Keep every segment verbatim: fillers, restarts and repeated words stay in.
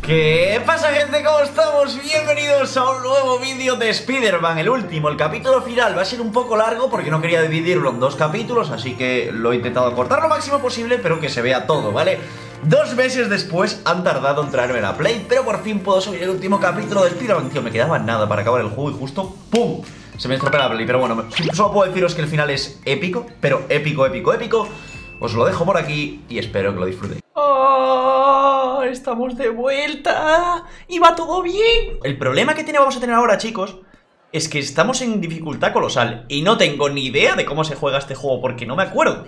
¿Qué pasa, gente? ¿Cómo estamos? Bienvenidos a un nuevo vídeo de Spider-Man, el último. El capítulo final va a ser un poco largo porque no quería dividirlo en dos capítulos, así que lo he intentado cortar lo máximo posible, pero que se vea todo, ¿vale? Dos meses después han tardado en traerme la Play, pero por fin puedo subir el último capítulo de Spider-Man. Tío, me quedaba nada para acabar el juego y justo ¡pum! Se me estropea la Play, pero bueno, solo puedo deciros que el final es épico, pero épico, épico, épico. Os lo dejo por aquí y espero que lo disfrutéis. ¡Oh! ¡Estamos de vuelta! ¡Y va todo bien! El problema que tiene, vamos a tener ahora, chicos, es que estamos en dificultad colosal y no tengo ni idea de cómo se juega este juego porque no me acuerdo.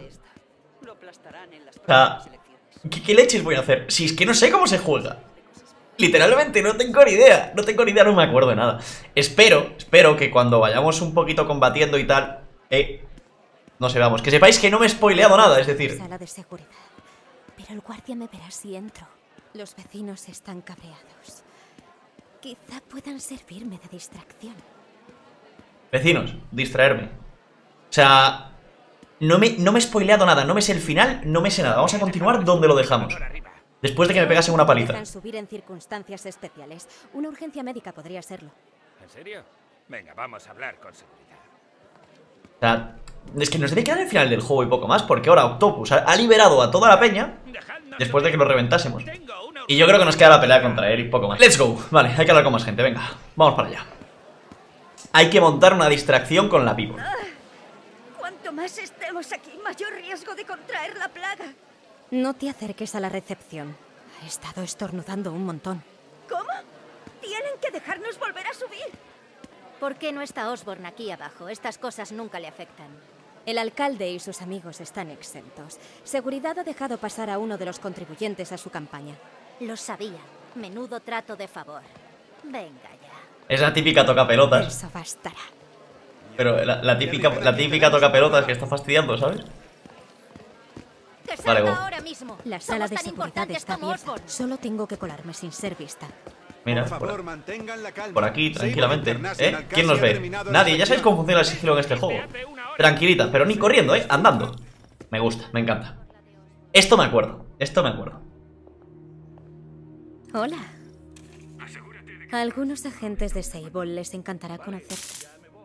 O sea, ¿qué, qué leches voy a hacer? Si es que no sé cómo se juega. Literalmente no tengo ni idea. No tengo ni idea, no me acuerdo de nada. Espero, espero que cuando vayamos un poquito combatiendo y tal... Eh... No sé, vamos, que sepáis que no me he spoileado nada, es decir... Sala de seguridad. Pero el guardia me verá si entro. Los vecinos están cabreados. Quizá puedan servirme de distracción. Vecinos, distraerme. O sea... No me, no me he spoileado nada, no me sé el final, no me sé nada. Vamos a continuar donde lo dejamos. Después de que me pegasen una paliza. Dejan subir en circunstancias especiales. Una urgencia médica podría serlo. ¿En serio? Venga, vamos a hablar con seguridad. O sea... Es que nos debe quedar el final del juego y poco más, porque ahora Octopus ha, ha liberado a toda la peña después de que lo reventásemos. Y yo creo que nos queda la pelea contra él y poco más. Let's go. Vale, hay que hablar con más gente, venga, vamos para allá. Hay que montar una distracción con la pipa. Ah, cuanto más estemos aquí, mayor riesgo de contraer la plaga. No te acerques a la recepción. Ha estado estornudando un montón. ¿Cómo? Tienen que dejarnos volver a subir. ¿Por qué no está Osborn aquí abajo? Estas cosas nunca le afectan. El alcalde y sus amigos están exentos. Seguridad ha dejado pasar a uno de los contribuyentes a su campaña. Lo sabía. Menudo trato de favor. Venga ya. Es la típica tocapelotas. Eso bastará. Pero la, la típica, la típica tocapelotas que está fastidiando, ¿sabes? Vale, go. Ahora mismo. La sala de seguridad está abierta. Solo tengo que colarme sin ser vista. Mira, por, por aquí, tranquilamente. ¿Eh? ¿Quién nos ve? Nadie, ya sabéis cómo funciona el sigilo en este juego. Tranquilita, pero ni corriendo, ¿eh? Andando. Me gusta, me encanta. Esto me acuerdo, esto me acuerdo. Hola. A algunos agentes de Sable les encantará conocerte.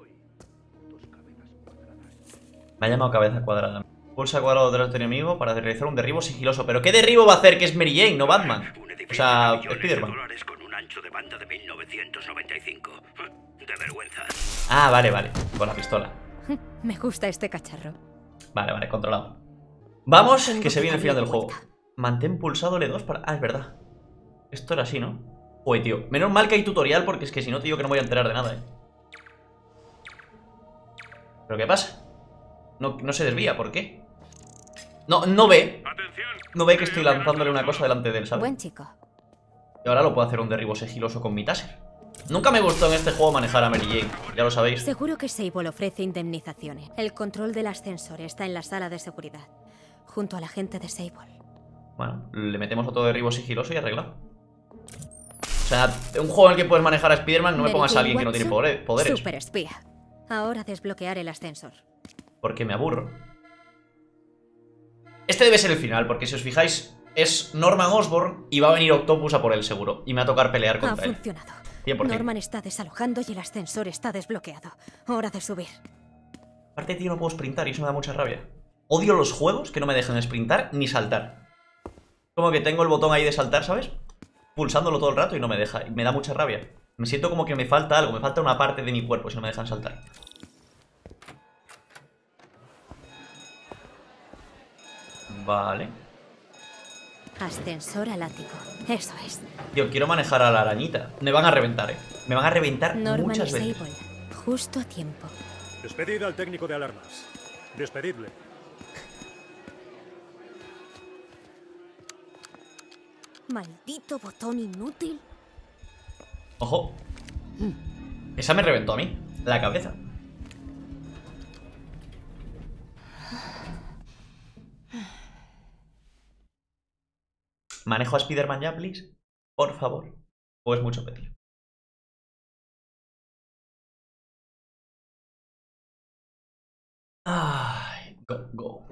Me ha llamado cabeza cuadrada. Pulsa cuadrado detrás de tu enemigo para realizar un derribo sigiloso. ¿Pero qué derribo va a hacer? Que es Mary Jane, no Batman. O sea, Spider-Man. De banda de mil novecientos noventa y cinco. De vergüenza. Ah, vale, vale. Con la pistola. Me gusta este cacharro. Vale, vale, controlado. Vamos, que se viene el final del juego. Mantén pulsado L dos para... Ah, es verdad. Esto era así, ¿no? Uy, tío. Menos mal que hay tutorial porque es que si no, tío, que no voy a enterar de nada, ¿eh? ¿Pero qué pasa? No, no se desvía, ¿por qué? No, no ve. No ve que estoy lanzándole una cosa delante de él, ¿sabes? Buen chico. Y ahora lo puedo hacer un derribo sigiloso con mi taser. Nunca me gustó en este juego manejar a Mary Jane, ya lo sabéis. Seguro que Sable ofrece indemnizaciones. El control del ascensor está en la sala de seguridad, junto a la gente de Sable. Bueno, le metemos otro derribo sigiloso y arreglado. O sea, un juego en el que puedes manejar a Spider-Man, no me pongas a alguien que no tiene poderes. Super espía. Ahora desbloquear el ascensor. Porque me aburro. Este debe ser el final, porque si os fijáis... Es Norman Osborn y va a venir Octopus a por él seguro. Y me va a tocar pelear contra él. Ha funcionado. cien por cien. Norman está desalojando y el ascensor está desbloqueado. Hora de subir. Aparte, tío, no puedo sprintar y eso me da mucha rabia. Odio los juegos que no me dejan sprintar ni saltar. Como que tengo el botón ahí de saltar, ¿sabes? Pulsándolo todo el rato y no me deja. Y me da mucha rabia. Me siento como que me falta algo. Me falta una parte de mi cuerpo si no me dejan saltar. Vale. Ascensor al ático. Eso es. Yo quiero manejar a la arañita. Me van a reventar, eh. Me van a reventar Norman muchas y veces. Sable, justo a tiempo. Despedid al técnico de alarmas. Despedidle. Maldito botón inútil. Ojo. Esa me reventó a mí. La cabeza. ¿Manejo a Spider-Man ya, please? Por favor. ¿O es mucho pedir? Ay, go, go.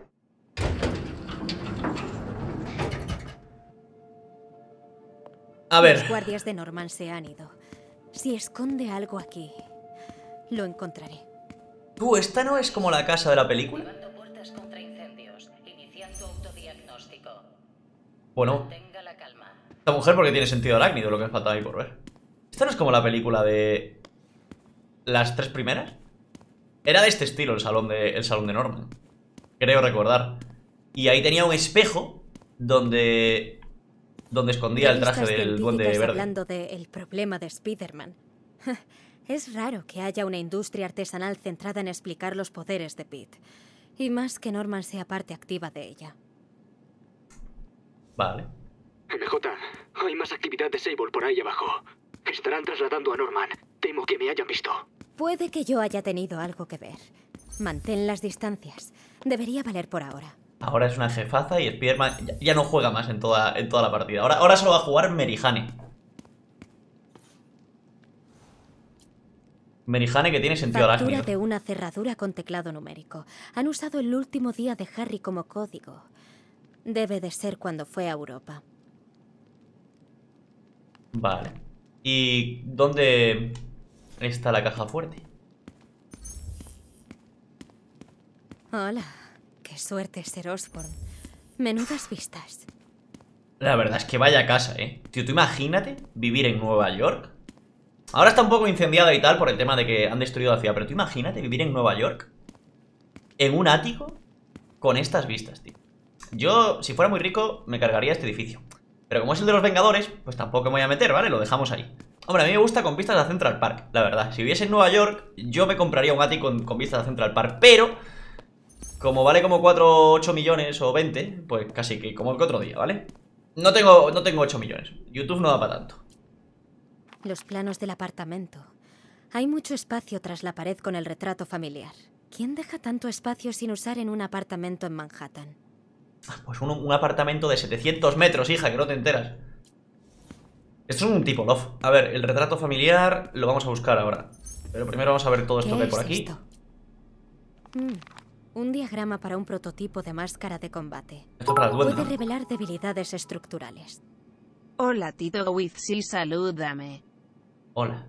A ver. Los guardias de Norman se han ido. Si esconde algo aquí, lo encontraré. Tú, esta no es como la casa de la película. Activando puertas contra incendios. Iniciando autodiagnóstico. Bueno, Mantenga la calma. esta mujer porque tiene sentido arácnido, lo que me falta ahí por ver. Esta no es como la película de las tres primeras. Era de este estilo el salón de, el salón de Norman, creo recordar. Y ahí tenía un espejo donde donde escondía el traje del duende verde. Hablando del problema de Spider-Man. Es raro que haya una industria artesanal centrada en explicar los poderes de Pete. Y más que Norman sea parte activa de ella. Vale. M J, hay más actividad de Sable por ahí abajo. Estarán trasladando a Norman. Temo que me hayan visto. Puede que yo haya tenido algo que ver. Mantén las distancias. Debería valer por ahora. Ahora es una jefaza y Spider-Man ya, ya no juega más en toda, en toda la partida. Ahora, ahora solo va a jugar Merihane. Merihane que tiene sentido Factura arácnido. de una cerradura con teclado numérico. Han usado el último día de Harry como código. Debe de ser cuando fue a Europa. Vale. ¿Y dónde está la caja fuerte? Hola. Qué suerte ser Osborn. Menudas vistas. La verdad es que vaya casa, ¿eh? Tío, tú imagínate vivir en Nueva York. Ahora está un poco incendiada y tal por el tema de que han destruido la ciudad. Pero tú imagínate vivir en Nueva York en un ático con estas vistas, tío. Yo, si fuera muy rico, me cargaría este edificio. Pero como es el de los Vengadores, pues tampoco me voy a meter, ¿vale? Lo dejamos ahí. Hombre, a mí me gusta con vistas a Central Park, la verdad. Si viviese en Nueva York, yo me compraría un ático con, con vistas a Central Park. Pero como vale como cuatro, ocho millones o veinte, pues casi que como que otro día, ¿vale? No tengo, no tengo ocho millones. YouTube no da para tanto. Los planos del apartamento. Hay mucho espacio tras la pared con el retrato familiar. ¿Quién deja tanto espacio sin usar en un apartamento en Manhattan? Pues un, un apartamento de setecientos metros, hija, que no te enteras. Esto es un tipo loft. A ver, el retrato familiar lo vamos a buscar ahora. Pero primero vamos a ver todo esto que hay por aquí. Esto? Mm, un diagrama para un prototipo de máscara de combate. Esto es para el duende, Puede ¿no? revelar debilidades estructurales. Hola Tito Wizzy, salúdame. Hola.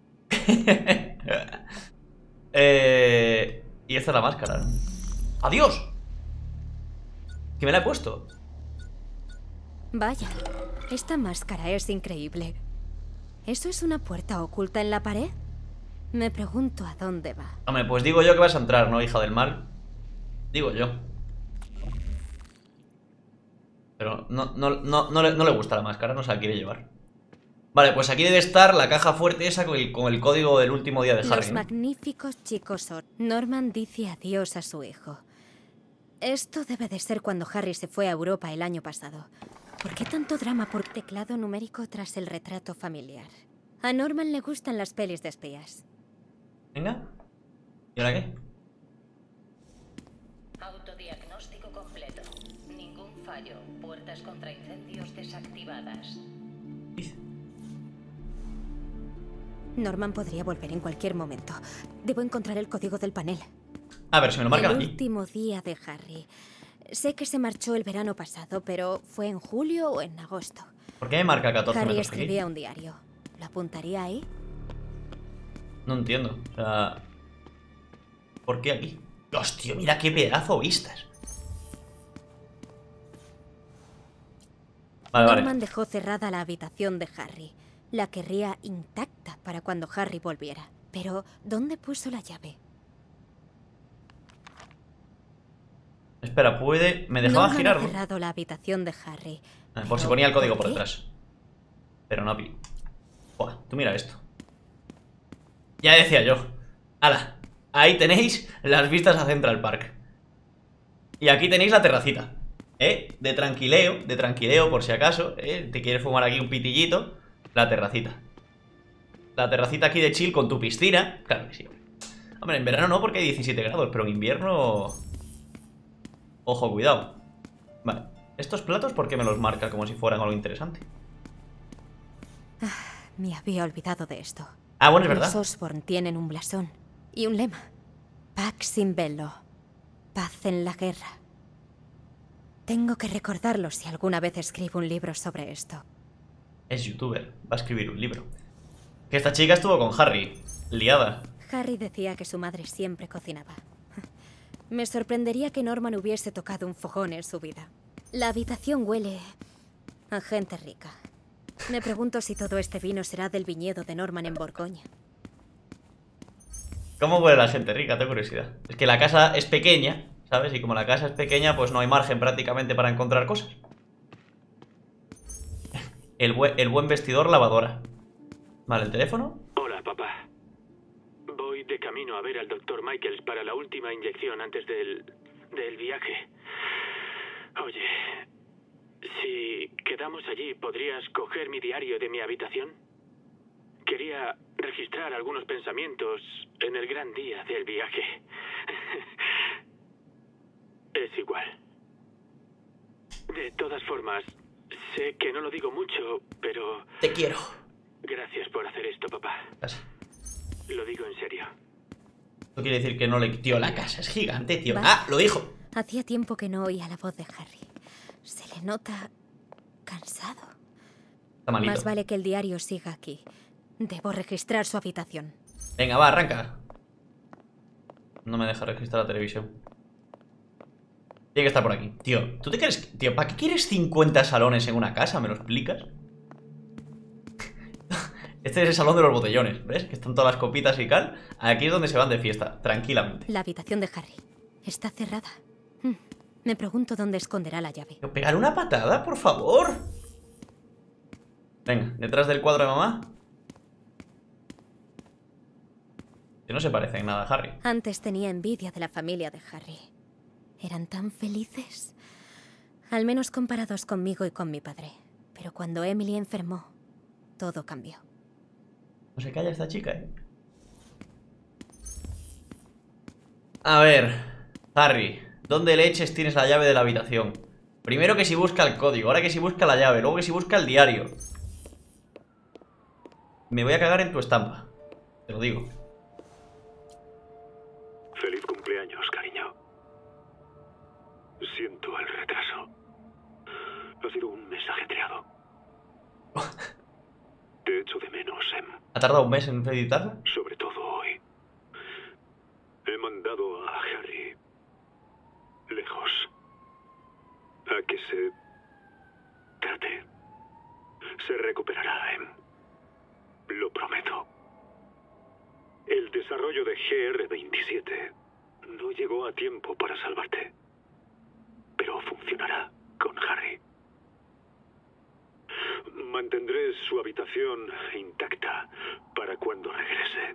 eh, y esta es la máscara, ¿no? ¡Adiós! Que me la he puesto. Vaya, esta máscara es increíble. ¿Eso es una puerta oculta en la pared? Me pregunto a dónde va. Hombre, pues digo yo que vas a entrar, ¿no, hija del mal? Digo yo. Pero no, no, no, no, le, no le gusta la máscara, no se la quiere llevar. Vale, pues aquí debe estar la caja fuerte esa con el, con el código del último día de Harry, Los ¿no? magníficos chicos son. Norman dice adiós a su hijo. Esto debe de ser cuando Harry se fue a Europa el año pasado. ¿Por qué tanto drama por teclado numérico tras el retrato familiar? A Norman le gustan las pelis de espías. Venga. ¿Y ahora qué? Autodiagnóstico completo. Ningún fallo. Puertas contra incendios desactivadas. Dice. Norman podría volver en cualquier momento. Debo encontrar el código del panel. A ver, si me lo marcan El aquí. último día de Harry. Sé que se marchó el verano pasado, pero ¿fue en julio o en agosto? ¿Por qué me marca catorce Harry metros aquí? escribía un diario. ¿Lo apuntaría ahí? No entiendo, o sea... ¿Por qué aquí? Hostia, mira qué pedazo vistas. Vale, Norman vale. dejó cerrada la habitación de Harry. La querría intacta para cuando Harry volviera. Pero, ¿dónde puso la llave? Espera, puede... Me dejaba Norman girar, ha ¿no? cerrado la habitación de Harry. Ah, por si Pero, ponía el código por qué? detrás. Pero no pi. Buah, tú mira esto. Ya decía yo. ¡Hala! Ahí tenéis las vistas a Central Park. Y aquí tenéis la terracita. ¿Eh? De tranquileo, de tranquileo por si acaso. ¿Eh? Te quieres fumar aquí un pitillito. La terracita. La terracita aquí de chill con tu piscina. Claro que sí, hombre. Hombre, en verano no porque hay diecisiete grados, pero en invierno... Ojo, cuidado. Vale. Estos platos, ¿por qué me los marca como si fueran algo interesante? Me había olvidado de esto. Ah, bueno, es Los verdad. Osborn tienen un blasón y un lema. Pax in bello. Paz en la guerra. Tengo que recordarlo si alguna vez escribo un libro sobre esto. Es youtuber, va a escribir un libro. Que esta chica estuvo con Harry, liada. Harry decía que su madre siempre cocinaba. Me sorprendería que Norman hubiese tocado un fogón en su vida. La habitación huele a gente rica. Me pregunto si todo este vino será del viñedo de Norman en Borgoña. ¿Cómo huele la gente rica? Tengo curiosidad. Es que la casa es pequeña, ¿sabes? Y como la casa es pequeña, pues no hay margen prácticamente para encontrar cosas. El, bu el buen vestidor, lavadora. Vale, ¿el teléfono? Hola, papá. Voy de camino a ver al doctor Michaels para la última inyección antes del... del viaje. Oye, si quedamos allí, ¿podrías coger mi diario de mi habitación? Quería registrar algunos pensamientos en el gran día del viaje. Es igual. De todas formas, sé que no lo digo mucho, pero... Te quiero. Gracias por hacer esto, papá. Casa. Lo digo en serio. Esto quiere decir que no le... Tío, la casa es gigante, tío. Vale. ¡Ah! Lo dijo. Hacía tiempo que no oía la voz de Harry. Se le nota cansado. Está malito. Más vale que el diario siga aquí. Debo registrar su habitación. Venga, va, arranca. No me deja registrar la televisión. Tiene que estar por aquí. Tío, ¿tú te crees? Tío, ¿para qué quieres cincuenta salones en una casa? ¿Me lo explicas? Este es el salón de los botellones, ¿ves? Que están todas las copitas y cal. Aquí es donde se van de fiesta, tranquilamente. La habitación de Harry está cerrada. Hmm. Me pregunto dónde esconderá la llave. Tío, ¿pegar una patada, por favor? Venga, detrás del cuadro de mamá. Que no se parece en nada a Harry. Antes tenía envidia de la familia de Harry. Eran tan felices. Al menos comparados conmigo y con mi padre. Pero cuando Emily enfermó, todo cambió. No se calla esta chica, ¿eh? A ver, Harry, ¿dónde leches tienes la llave de la habitación? Primero que si busca el código, ahora que si busca la llave, luego que si busca el diario. Me voy a cagar en tu estampa, te lo digo. Feliz cumpleaños, cariño. Siento el retraso. Ha sido un mes ajetreado. Te echo de menos, Em. ¿Ha tardado un mes en editarla? Sobre todo hoy. He mandado a Harry lejos. A que se trate. Se recuperará, Em. Lo prometo. El desarrollo de G R veintisiete no llegó a tiempo para salvarte. Pero funcionará con Harry. Mantendré su habitación intacta para cuando regrese.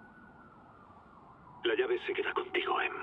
La llave se queda contigo, Em.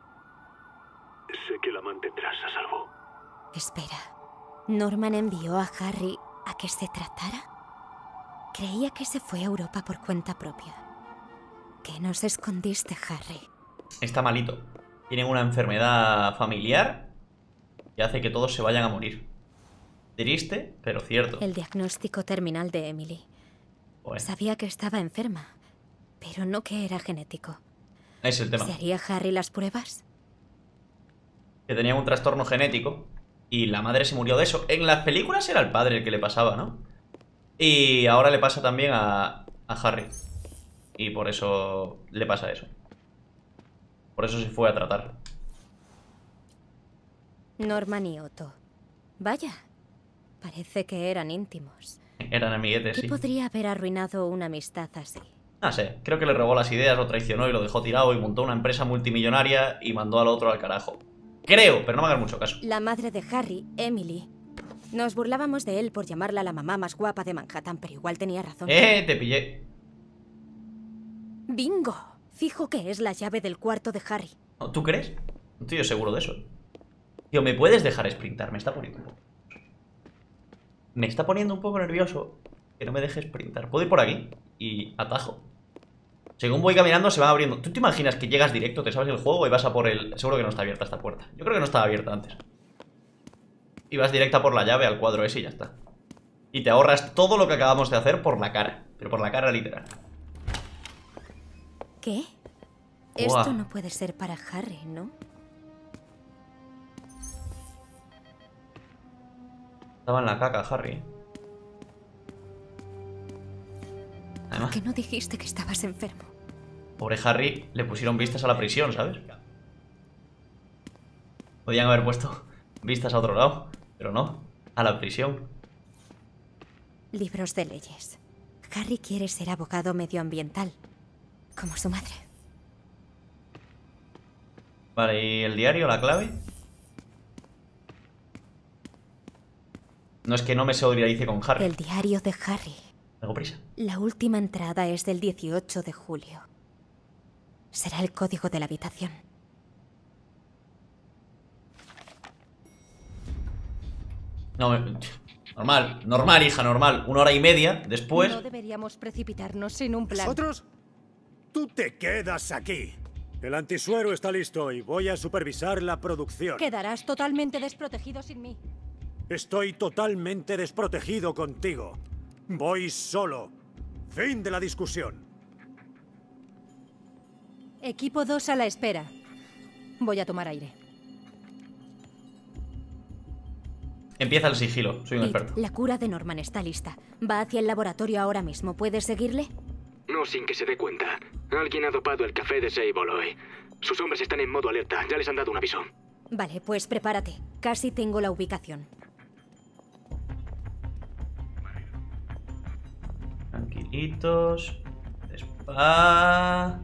Sé que la mantendrás a salvo. Espera. ¿Norman envió a Harry a que se tratara? Creía que se fue a Europa por cuenta propia. ¿Qué nos escondiste, Harry? Está malito. Tienen una enfermedad familiar que hace que todos se vayan a morir. Triste, pero cierto. El diagnóstico terminal de Emily. Bueno, Sabía que estaba enferma, pero no que era genético. ese es el tema. ¿Se haría Harry las pruebas? Que tenía un trastorno genético y la madre se murió de eso. En las películas era el padre el que le pasaba, ¿no? Y ahora le pasa también a, a Harry. Y por eso le pasa eso. Por eso se fue a tratar. Norman y Otto. Vaya, parece que eran íntimos. Eran amiguetes, ¿Qué sí. podría haber arruinado una amistad así? No sé, creo que le robó las ideas, lo traicionó y lo dejó tirado y montó una empresa multimillonaria y mandó al otro al carajo. Creo, pero no me hagas mucho caso. La madre de Harry, Emily. Nos burlábamos de él por llamarla la mamá más guapa de Manhattan, pero igual tenía razón. Eh, te pillé. ¡Bingo! Fijo que es la llave del cuarto de Harry. ¿Tú crees? No estoy yo seguro de eso. Tío, ¿me puedes dejar sprintar? Me está poniendo un poco... Me está poniendo un poco nervioso que no me deje sprintar. Puedo ir por aquí y atajo. Según voy caminando se va abriendo. ¿Tú te imaginas que llegas directo, te sabes el juego y vas a por el... Seguro que no está abierta esta puerta. Yo creo que no estaba abierta antes. Y vas directa por la llave al cuadro ese y ya está. Y te ahorras todo lo que acabamos de hacer por la cara. Pero por la cara literal. ¿Qué? Buah. Esto no puede ser para Harry, ¿no? Estaba en la caca, Harry. ¿Por qué no dijiste que estabas enfermo? Pobre Harry, le pusieron vistas a la prisión, ¿sabes? Podían haber puesto vistas a otro lado, pero no, a la prisión. Libros de leyes. Harry quiere ser abogado medioambiental, como su madre. Vale, ¿y el diario, la clave? No es que no me solidarice con Harry. El diario de Harry. Tengo prisa. La última entrada es del dieciocho de julio. Será el código de la habitación. No, normal, normal, hija, normal. Una hora y media después. No deberíamos precipitarnos sin un plan. ¿Nosotros? Tú te quedas aquí. El antisuero está listo y voy a supervisar la producción. Quedarás totalmente desprotegido sin mí. Estoy totalmente desprotegido contigo. Voy solo. Fin de la discusión. Equipo dos a la espera. Voy a tomar aire. Empieza el sigilo, soy un Pete, experto. la cura de Norman está lista. Va hacia el laboratorio ahora mismo. ¿Puedes seguirle? No sin que se dé cuenta. Alguien ha dopado el café de Sable hoy. Sus hombres están en modo alerta. Ya les han dado un aviso. Vale, pues prepárate. Casi tengo la ubicación. Tranquilitos. Despa...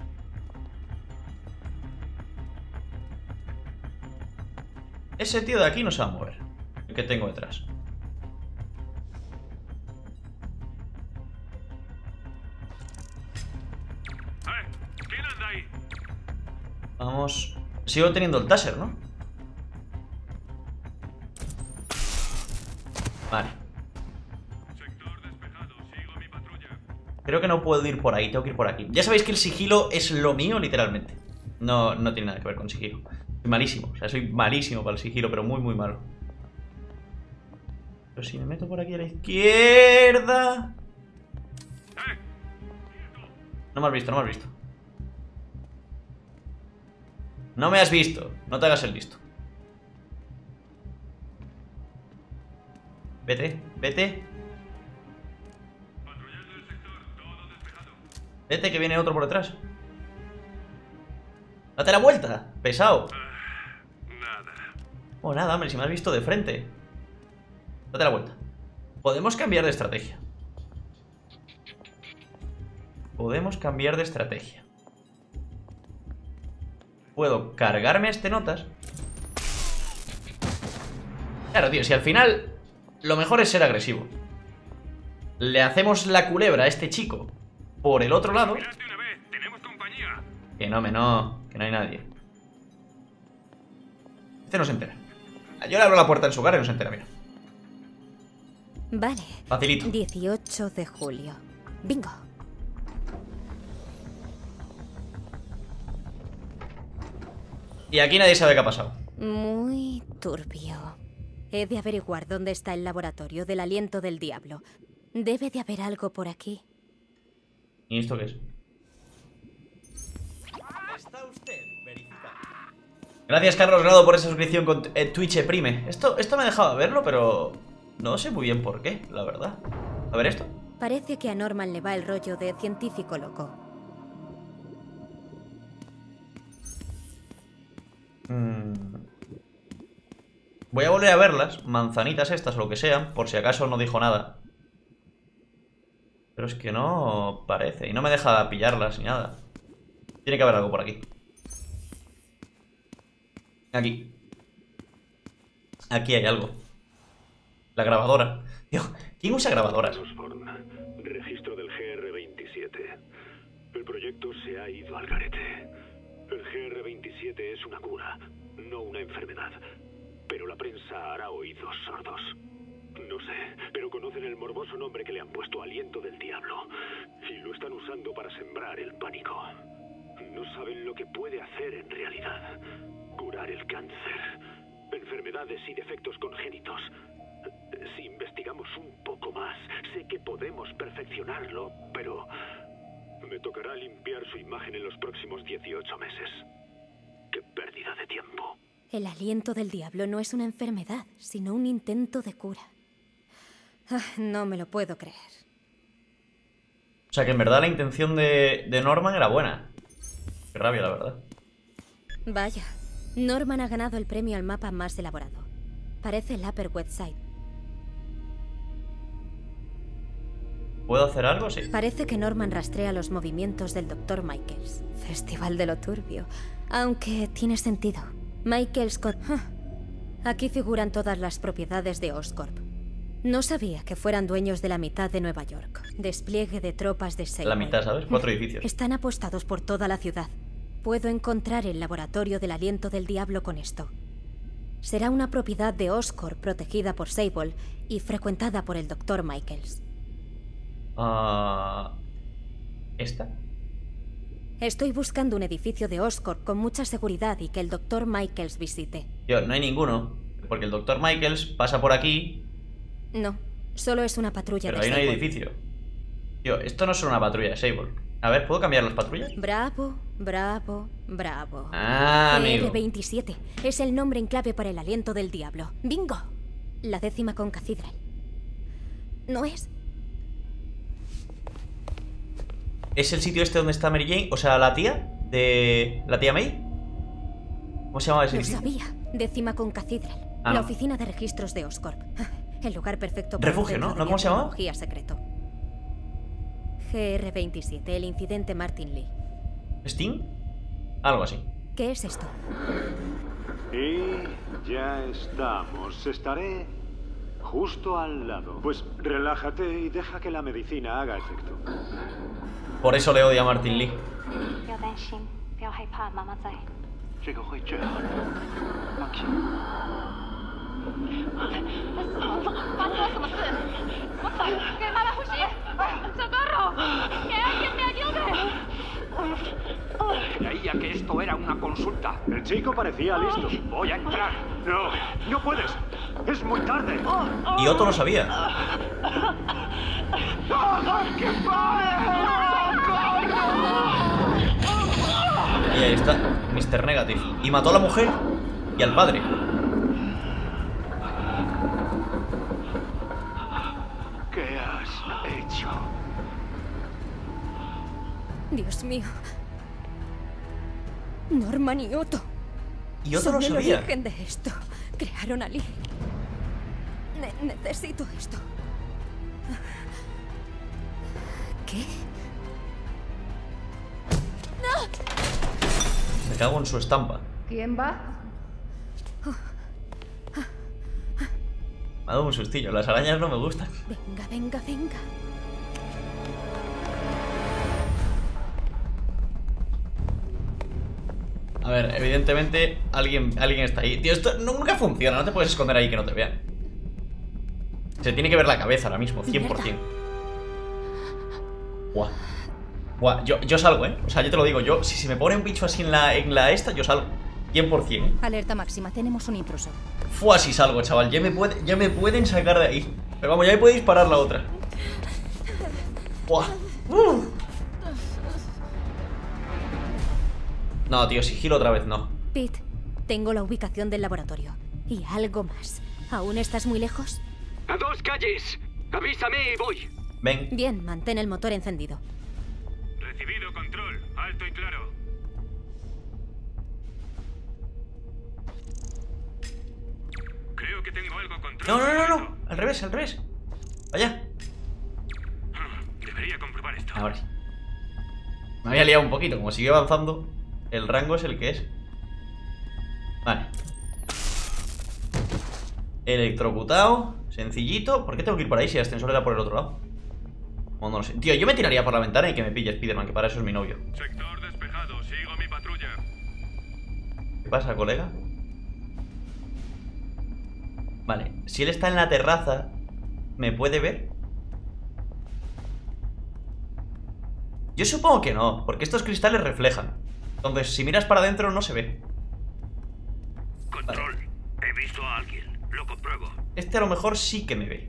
Ese tío de aquí no se va a mover. El que tengo detrás. ¿Quién anda ahí? Vamos... Sigo teniendo el taser, ¿no? Vale. Sector despejado. Sigo mi patrulla. Creo que no puedo ir por ahí, tengo que ir por aquí. Ya sabéis que el sigilo es lo mío, literalmente. No, no tiene nada que ver con sigilo. Soy malísimo, o sea, soy malísimo para el sigilo, pero muy, muy malo. Pero si me meto por aquí a la izquierda... No me has visto, no me has visto. No me has visto, no te hagas el listo. Vete, vete. Vete que viene otro por detrás. Date la vuelta, pesado. Nada. Oh, nada, hombre, si me has visto de frente. Date la vuelta. Podemos cambiar de estrategia. Podemos cambiar de estrategia. Puedo cargarme a este notas. Claro, tío, si al final lo mejor es ser agresivo. Le hacemos la culebra a este chico por el otro lado. Mirad de una vez. Tenemos compañía. Que no, me no, que no hay nadie. Este no se entera. Yo le abro la puerta en su cara y no se entera, mira. Vale. Facilito. dieciocho de julio. Bingo. Y aquí nadie sabe qué ha pasado. Muy turbio. He de averiguar dónde está el laboratorio del aliento del diablo. Debe de haber algo por aquí. ¿Y esto qué es? Está usted verificado. Gracias, Carlos Grado, por esa suscripción con eh, Twitch Prime. Esto, esto me dejaba verlo, pero no sé muy bien por qué, la verdad. A ver esto. Parece que a Norman le va el rollo de científico loco. Mm. Voy a volver a verlas, manzanitas estas o lo que sean, por si acaso no dijo nada. Pero es que no parece, y no me deja pillarlas ni nada. Tiene que haber algo por aquí. Aquí. Aquí hay algo. La grabadora. Tío, ¿quién usa grabadoras? Registro del G R veintisiete. El proyecto se ha ido al garete. El G R veintisiete es una cura, no una enfermedad. Pero la prensa hará oídos sordos. No sé, pero conocen el morboso nombre que le han puesto Aliento del Diablo. Y lo están usando para sembrar el pánico. No saben lo que puede hacer en realidad. Curar el cáncer, enfermedades y defectos congénitos. Si investigamos un poco más, sé que podemos perfeccionarlo, pero me tocará limpiar su imagen en los próximos dieciocho meses. ¡Qué pérdida de tiempo! El aliento del diablo no es una enfermedad, sino un intento de cura. Ah, no me lo puedo creer. sea que en verdad la intención de, de Norman era buena. Qué rabia, la verdad. Vaya, Norman ha ganado el premio al mapa más elaborado. Parece el Upper West Side. ¿Puedo hacer algo? Sí. Parece que Norman rastrea los movimientos del doctor Michaels. Festival de lo turbio. Aunque tiene sentido. Michaels con... Aquí figuran todas las propiedades de Oscorp. No sabía que fueran dueños de la mitad de Nueva York. Despliegue de tropas de Seymour. La mitad, ¿sabes? Cuatro edificios. Están apostados por toda la ciudad. Puedo encontrar el laboratorio del aliento del diablo con esto. Será una propiedad de Oscorp protegida por Sable y frecuentada por el doctor Michaels. Uh, ¿Esta? Estoy buscando un edificio de Oscorp con mucha seguridad y que el doctor Michaels visite. Tío, no hay ninguno. Porque el doctor Michaels pasa por aquí. No, solo es una patrulla Pero de ahí no hay Sable. edificio. Tío, esto no es una patrulla de Sable. A ver, ¿puedo cambiar las patrullas? Bravo, bravo, bravo. Ah, amigo. G R veintisiete es el nombre en clave para el aliento del diablo. ¡Bingo! La décima con Cathedral. ¿No es? ¿Es el sitio este donde está Mary Jane? O sea, la tía de... ¿La tía May? ¿Cómo se llamaba ese Lo sitio? sabía. Décima con Cathedral. Ah, la no. oficina de registros de Oscorp. El lugar perfecto para Refugio, un ¿no? centro ¿No? de ¿Cómo se llamaba? biotecnología secreto. G R veintisiete, el incidente Martin Lee. ¿Sting? Algo así. ¿Qué es esto? Y ya estamos. Estaré justo al lado. Pues relájate y deja que la medicina haga efecto. Por eso le odia a Martin Lee. 不要担心，不要害怕，妈妈在。 这个会治好的，放心。 发生了什么事？我走，给妈妈呼吸。¡Socorro! ¡Que alguien me ayude! Creía que esto era una consulta. El chico parecía listo. Voy a entrar. No, no puedes. Es muy tarde. Y Otto lo sabía. ¡Que pare! Y ahí está, mister Negative. Y mató a la mujer y al padre. ¿Qué has hecho? Dios mío. Norman y Otto. Y Otto Son lo el sabía. origen de esto. Crearon a Lee. Ne- necesito esto. ¿Qué? Me cago en su estampa. ¿Quién va? Me ha dado un sustillo. Las arañas no me gustan. Venga, venga, venga. A ver, evidentemente alguien, alguien está ahí. Tío, esto nunca funciona. No te puedes esconder ahí que no te vean. Se tiene que ver la cabeza ahora mismo, cien por cien. Buah. Buah, yo, yo salgo, ¿eh? O sea, yo te lo digo, yo, si se me pone un bicho así en la, en la esta, yo salgo. cien por cien, ¿eh? Alerta máxima, tenemos un intruso. Fue así salgo, chaval. Ya me, puede, ya me pueden sacar de ahí. Pero vamos, ya me puede disparar la otra. Buah. Uh. No, tío, sigilo otra vez, no. Pete, tengo la ubicación del laboratorio. Y algo más. ¿Aún estás muy lejos? ¡A dos calles! Avísame y voy. Ven. Bien, mantén el motor encendido. Recibido, control. Alto y claro. Creo que tengo algo control. No, no, no, no. Al revés, al revés. Vaya. Debería comprobar esto. Ahora sí. Me había liado un poquito. Como sigue avanzando, el rango es el que es. Vale. Electrocutado. Sencillito. ¿Por qué tengo que ir por ahí si el ascensor era por el otro lado? O no lo sé. Tío, yo me tiraría por la ventana y que me pille Spiderman, que para eso es mi novio. Sector despejado. Sigo mi patrulla. ¿Qué pasa, colega? Vale, si él está en la terraza, ¿me puede ver? Yo supongo que no, porque estos cristales reflejan. Entonces, si miras para adentro, no se ve. Control. He visto a alguien. Lo compruebo. Este a lo mejor sí que me ve.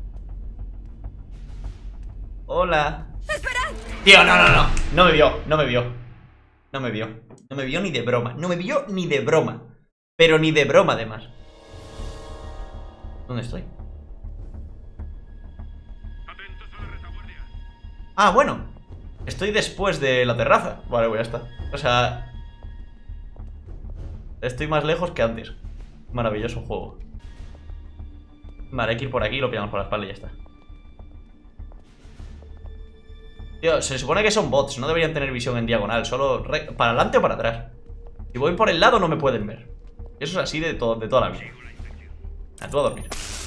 Hola. ¡Esperad! Tío, no, no, no. No me vio, no me vio. No me vio. No me vio ni de broma. No me vio ni de broma. Pero ni de broma, además. ¿Dónde estoy? Atentos a la retaguardia. Ah, bueno. Estoy después de la terraza. Vale, pues ya está. O sea, estoy más lejos que antes. Maravilloso juego. Vale, hay que ir por aquí y lo pillamos por la espalda y ya está. Tío, se supone que son bots. No deberían tener visión en diagonal. Solo para adelante o para atrás. Si voy por el lado no me pueden ver. Eso es así de, to de toda la vida. A tú a dormir.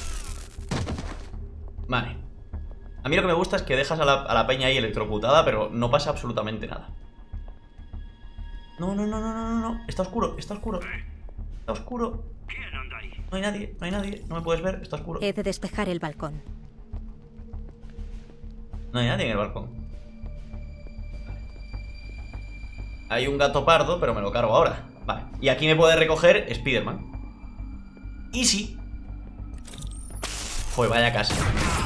Vale. A mí lo que me gusta es que dejas a la, a la peña ahí electrocutada, pero no pasa absolutamente nada. No, no, no, no, no, no, no. Está oscuro, está oscuro. Está oscuro. No hay nadie, no hay nadie. No me puedes ver, está oscuro. He de despejar el balcón. No hay nadie en el balcón. Hay un gato pardo, pero me lo cargo ahora. Vale, y aquí me puede recoger Spider-Man. Easy. Pues vaya casa.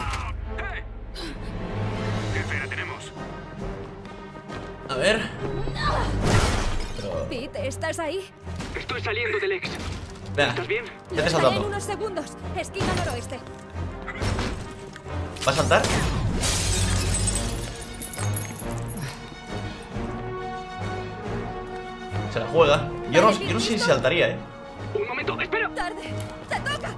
¿Qué espera tenemos? A ver. Pero... Pete, ¿estás ahí? Estoy saliendo del ex. Venga, ¿Estás bien? Ya te Estaré saltando. en unos segundos. Esquina noroeste. ¿Va a saltar? Se la juega. Yo no, yo no sé si saltaría, eh. Un momento, espera. Tarde. ¡Te toca!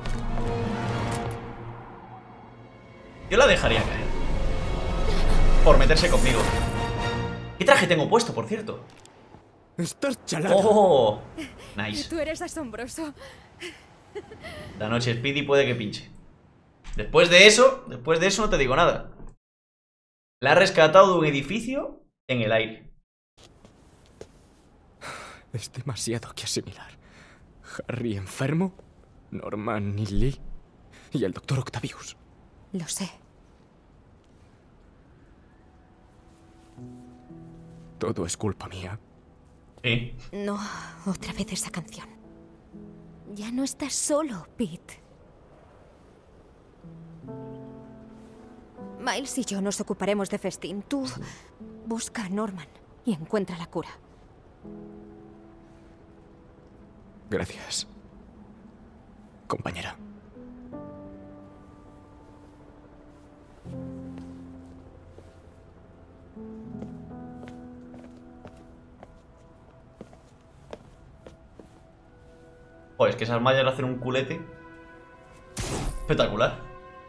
Yo la dejaría caer. Por meterse conmigo. ¿Qué traje tengo puesto, por cierto? Estás chalado. ¡Oh! Nice. Tú eres asombroso. La noche Speedy puede que pinche. Después de eso, después de eso no te digo nada. La ha rescatado de un edificio en el aire. Es demasiado que asimilar. Harry enfermo, Norman y Lee, y el doctor Octavius. Lo sé. Todo es culpa mía. Sí. No, otra vez esa canción. Ya no estás solo, Pete. Miles y yo nos ocuparemos de festín. Tú busca a Norman y encuentra la cura. Gracias, compañera. Joder, es que esas mallas le hacen un culete espectacular.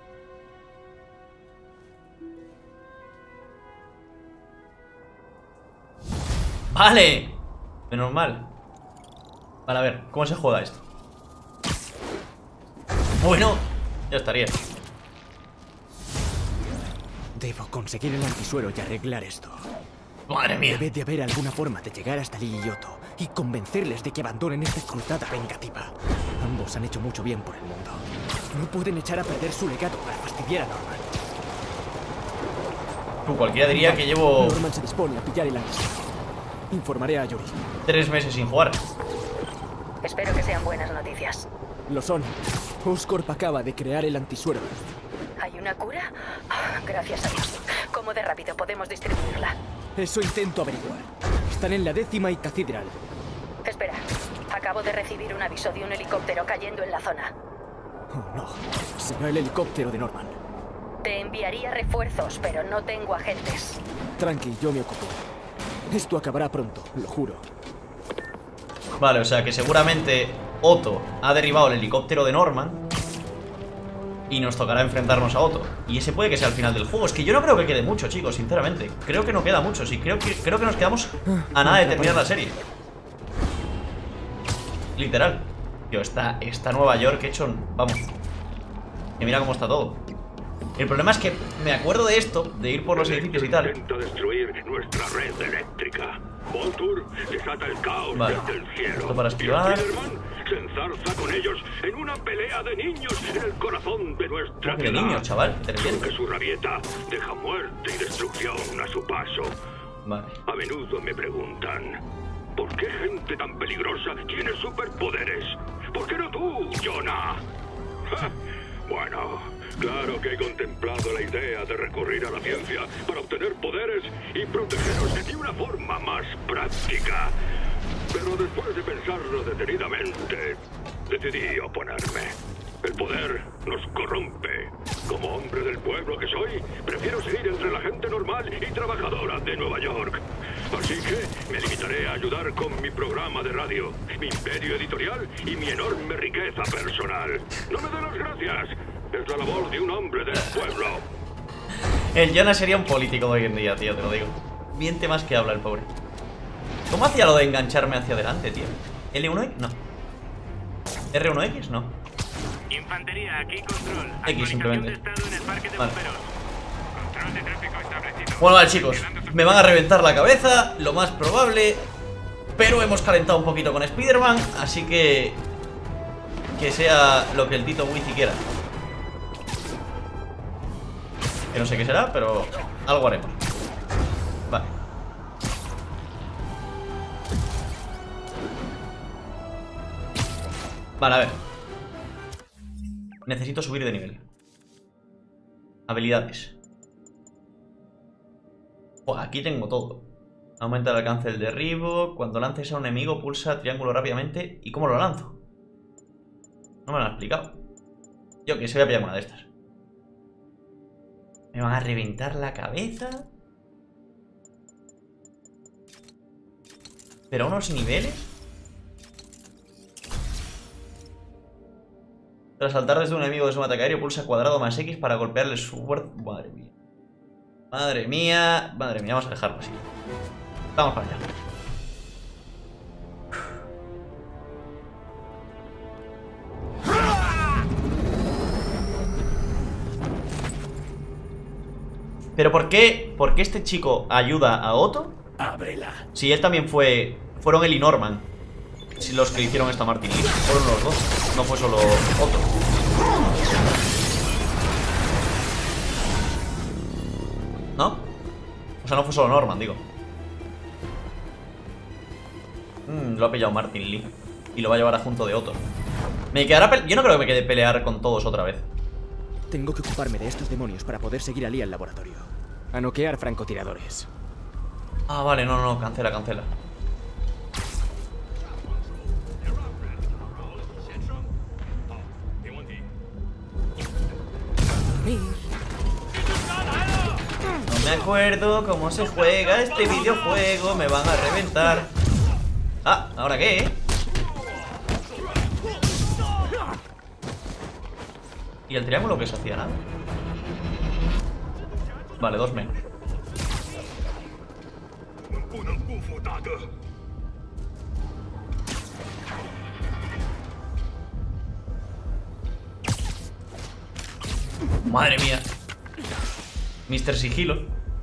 Vale. Menos mal. Vale, a ver, ¿cómo se juega esto? Bueno, ya estaría. Debo conseguir el antisuero y arreglar esto. Madre mía. Debe de haber alguna forma de llegar hasta Lee y Otto y convencerles de que abandonen esta cruzada vengativa. Ambos han hecho mucho bien por el mundo. No pueden echar a perder su legado para fastidiar a Norman. Tú, cualquiera diría que llevo... Norman se dispone a pillar el antisuero. Informaré a Yuri. Tres meses sin jugar. Espero que sean buenas noticias. Lo son. Oscorp acaba de crear el antisuero. ¿Hay una cura? Oh, gracias a Dios. ¿Cómo de rápido podemos distribuirla? Eso intento averiguar. Están en la décima y catedral. Espera. Acabo de recibir un aviso de un helicóptero cayendo en la zona. Oh, no. Será el helicóptero de Norman. Te enviaría refuerzos, pero no tengo agentes. Tranqui, yo me ocupo. Esto acabará pronto, lo juro. Vale, o sea que seguramente Otto ha derribado el helicóptero de Norman y nos tocará enfrentarnos a Otto. Y ese puede que sea el final del juego. Es que yo no creo que quede mucho, chicos, sinceramente. Creo que no queda mucho, sí, creo que, creo que nos quedamos a nada de terminar la serie. Literal. Tío, esta, esta Nueva York hecho... Vamos. Que mira cómo está todo. El problema es que me acuerdo de esto, de ir por los edificios y tal. Intenta destruir nuestra red eléctrica. Voltur desata el caos Vale. desde el cielo. Esto para esquivar. Spider-Man se enzarza con ellos en una pelea de niños en el corazón de nuestra ¿Qué de ciudad. niños, chaval? ¿Te refieres? Que su rabieta deja muerte y destrucción a su paso. Vale. A menudo me preguntan, ¿por qué gente tan peligrosa tiene superpoderes? ¿Por qué no tú, Jonah? Ja, bueno, claro que he contemplado la idea de recurrir a la ciencia para obtener poderes y protegeros de una forma más práctica. Pero después de pensarlo detenidamente, decidí oponerme. El poder nos corrompe. Como hombre del pueblo que soy, prefiero seguir entre la gente normal y trabajadora de Nueva York. Así que me limitaré a ayudar con mi programa de radio, mi imperio editorial y mi enorme riqueza personal. No me den las gracias. Es la labor de un hombre del pueblo. El Jonas sería un político de hoy en día, tío, te lo digo. Miente más que habla el pobre. ¿Cómo hacía lo de engancharme hacia adelante, tío? ¿L uno X? No. ¿R uno X? No. Infantería, aquí control. X simplemente. De estado en el parque de vale. bomberos. Control de tráfico establecido. Bueno, vale, chicos. Me van a reventar la cabeza, lo más probable. Pero hemos calentado un poquito con Spider-Man, así que... que sea lo que el Tito Wizzy quiera. Que no sé qué será, pero algo haremos. Vale. Vale, a ver. Necesito subir de nivel. Habilidades. Oh, aquí tengo todo. Aumenta el alcance del derribo. Cuando lances a un enemigo, pulsa triángulo rápidamente. ¿Y cómo lo lanzo? No me lo han explicado. Yo que sé, voy a pillar una de estas. Me van a reventar la cabeza. Pero a unos niveles. Tras saltar desde un enemigo de su ataque aéreo, pulsa cuadrado más X para golpearle su fuerza. Madre mía. Madre mía. Madre mía, vamos a dejarlo así. Vamos para allá. Pero ¿por qué? ¿Por qué este chico ayuda a Otto? Ábrela. Si él también fue... Fueron él y Norman si los que hicieron esta Martin Lee. Fueron los dos. No fue solo Otto. ¿No? O sea, no fue solo Norman, digo. Mm, lo ha pillado Martin Lee. Y lo va a llevar a junto de Otto. Me quedará pe... Yo no creo que me quede pelear con todos otra vez. Tengo que ocuparme de estos demonios para poder seguir a Lee al laboratorio. A noquear francotiradores. Ah, vale, no, no, cancela, cancela. No me acuerdo cómo se juega este videojuego. Me van a reventar. Ah, ¿ahora qué? ¿Y el triángulo que se hacía? Nada. Vale, dos menos. Madre mía. mister Sigilo.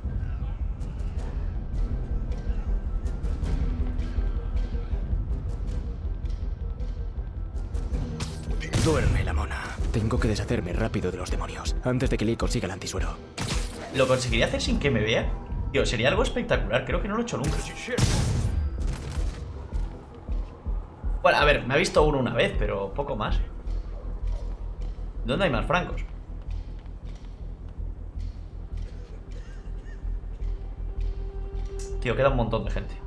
Duerme la mona. Tengo que deshacerme rápido de los demonios antes de que Lee consiga el antisuero. ¿Lo conseguiría hacer sin que me vea? Tío, sería algo espectacular. Creo que no lo he hecho nunca. Bueno, a ver, me ha visto uno una vez, pero poco más. ¿Dónde hay más francos? Tío, queda un montón de gente.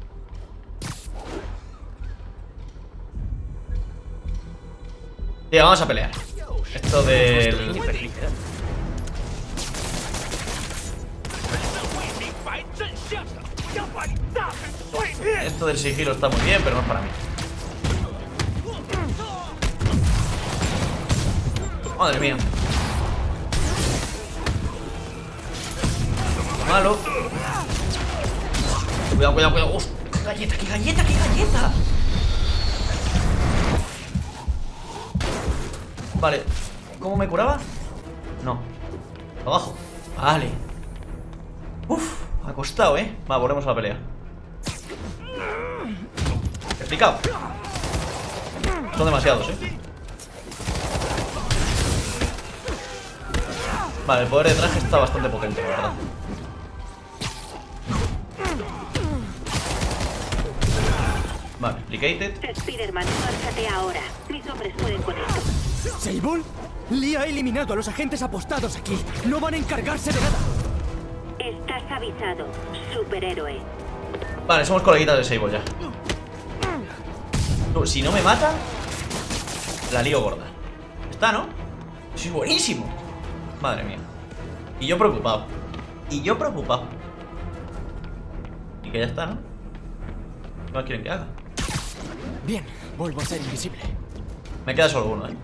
Tío, vamos a pelear. Esto del... Esto del sigilo está muy bien, pero no es para mí. Madre mía. Malo. Cuidado, cuidado, cuidado. ¡Uf! ¡Qué galleta, qué galleta, qué galleta! Vale. ¿Cómo me curaba? No. Abajo. Vale. Uf, ha costado, ¿eh? Va, volvemos a la pelea. Explicado. Son demasiados, ¿eh? Vale, el poder de traje está bastante potente, la verdad. Vale, explicated. Spider-Man, márchate ahora. Mis hombres pueden con esto. ¿Sable? Lee ha eliminado a los agentes apostados aquí. No van a encargarse de nada. Estás avisado, superhéroe. Vale, somos coleguitas de Sable ya. No, si no me mata, la lío gorda. Está, ¿no? Soy buenísimo. Madre mía. Y yo preocupado. Y yo preocupado. que ya está, ¿no? ¿Qué más quieren que haga? Bien, vuelvo a ser invisible. Me queda solo uno, ¿eh?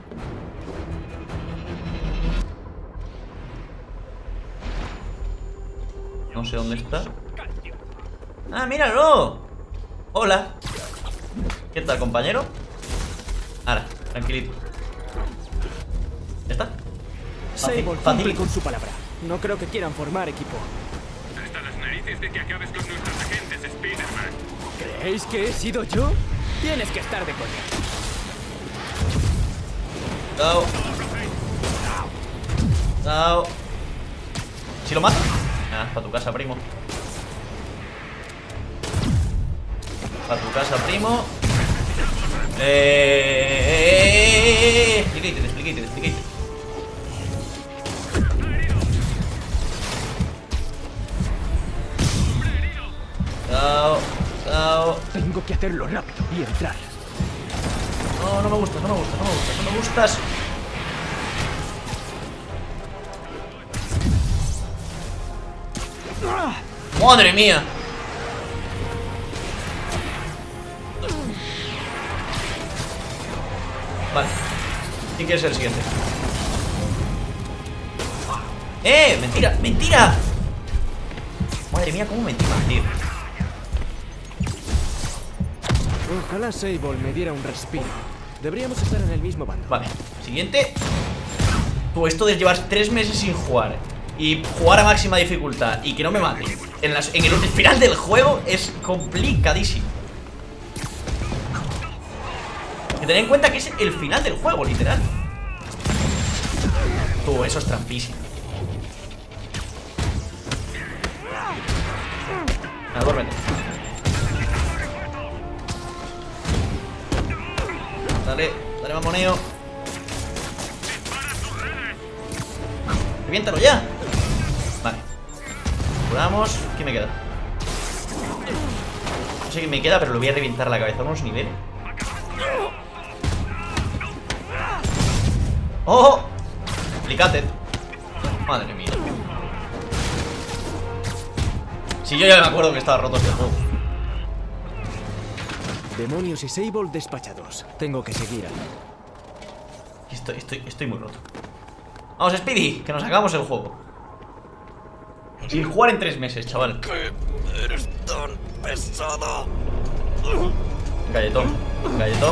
No sé dónde está. ¡Ah, míralo! Hola. ¿Qué tal, compañero? Ahora, tranquilito. ¿Ya está? Sable cumple con su palabra. No creo que quieran formar equipo. Hasta las narices de que acabes con nuestros agentes, Spider-Man. ¿Creéis que he sido yo? Tienes que estar de coña. Chao. Chao. ¿Si lo mato? Ah, para tu casa, primo. Para tu casa, primo. Eh. Expliquite, expliquite, expliquite. Chao. Chao. Tengo que hacerlo rápido y entrar. No, no me gustas, no me gustas, no me gustas, no me gustas. ¡Madre mía! Vale. ¿Quién quiere ser el siguiente? ¡Eh! ¡Mentira! ¡Mentira! Madre mía, cómo mentira, tío. Ojalá Sable me diera un respiro. Deberíamos estar en el mismo bando. Vale, siguiente. Tú, esto de llevar tres meses sin jugar y jugar a máxima dificultad y que no me mate en, las, en el final del juego es complicadísimo. Hay que tener en cuenta que es el final del juego, literal. Tú, eso es trampísimo. Ah, duérmete. Dale, dale, mamoneo. Reviéntalo ya. Vale. Curamos. ¿Qué me queda? No sé qué me queda, pero lo voy a reventar a la cabeza. Unos niveles. ¡Oh! Explícate. Madre mía. Si yo ya me acuerdo que estaba roto este juego. Demonios y Sable despachados. Tengo que seguir ahí. Estoy, estoy, estoy muy roto. Vamos, Speedy, que nos hagamos el juego. Sin jugar en tres meses, chaval. ¿Qué? Eres tan pesado. Galletón, galletón.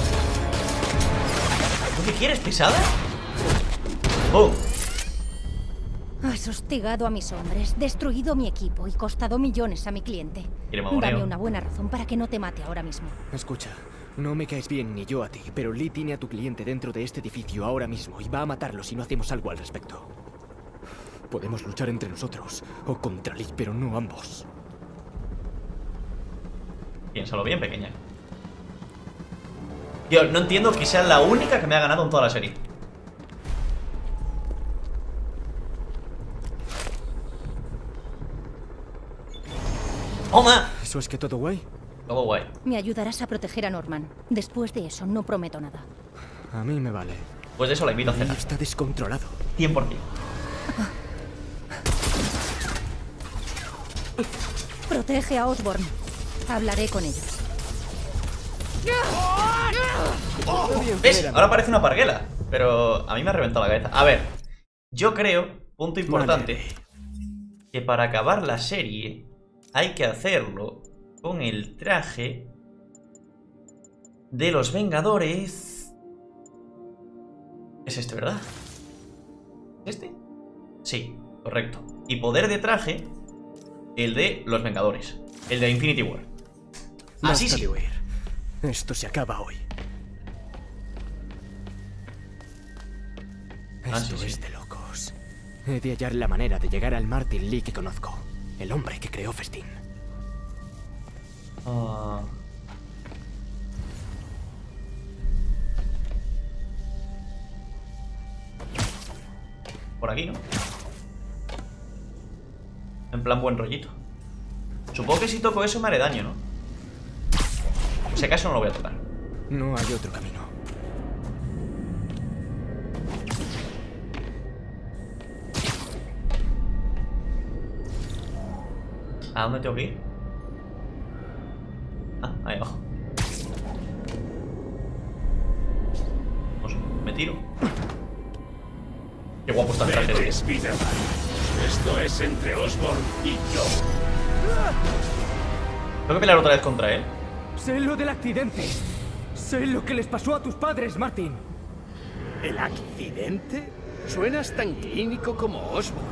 ¿Tú qué quieres, pesada? Oh. Has hostigado a mis hombres, destruido mi equipo y costado millones a mi cliente. Dame una buena razón para que no te mate ahora mismo. Escucha, no me caes bien ni yo a ti, pero Lee tiene a tu cliente dentro de este edificio ahora mismo y va a matarlo si no hacemos algo al respecto. Podemos luchar entre nosotros o contra Lee, pero no ambos. Piénsalo bien, pequeña. Tío, no entiendo que sea la única que me ha ganado en toda la serie. ¡Toma! ¿Eso es que todo guay? Todo guay. Me ayudarás a proteger a Norman. Después de eso, no prometo nada. A mí me vale. Pues de eso la invito a cenar. Está descontrolado. cien por cien. Protege a Osborn. Hablaré con ellos. ¿Ves? Ahora parece una parguela. Pero a mí me ha reventado la cabeza. A ver, yo creo, punto importante, que para acabar la serie hay que hacerlo con el traje de los Vengadores. Es este, ¿verdad? ¿Este? Sí, correcto. Y poder de traje, el de los Vengadores, el de Infinity War. Así sí. Esto se acaba hoy. Ah, Esto sí, sí. es de locos. He de hallar la manera de llegar al Martin Lee que conozco. El hombre que creó Festín. Ah. Por aquí, ¿no? En plan buen rollito. Supongo que si toco eso me haré daño, ¿no? Si acaso no lo voy a tocar. No hay otro camino. ¿A dónde tengo que ir? Qué guapo está el traje. Esto es entre Osborn y yo. Tengo que pelear otra vez contra él. Sé lo del accidente. Sé lo que les pasó a tus padres, Martin. ¿El accidente? Suenas tan clínico como Osborn.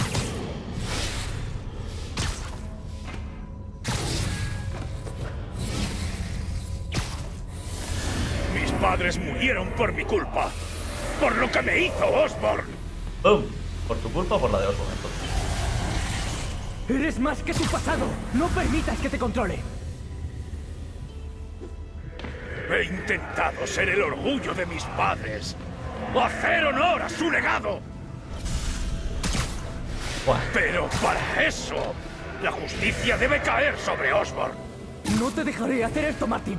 Mis padres murieron por mi culpa. Por lo que me hizo Osborn. ¡Bum! ¿Por tu culpa o por la de Osborn, entonces? Eres más que tu pasado. No permitas que te controle. He intentado ser el orgullo de mis padres. Hacer honor a su legado. Buah. Pero para eso, la justicia debe caer sobre Osborn. No te dejaré hacer esto, Martin.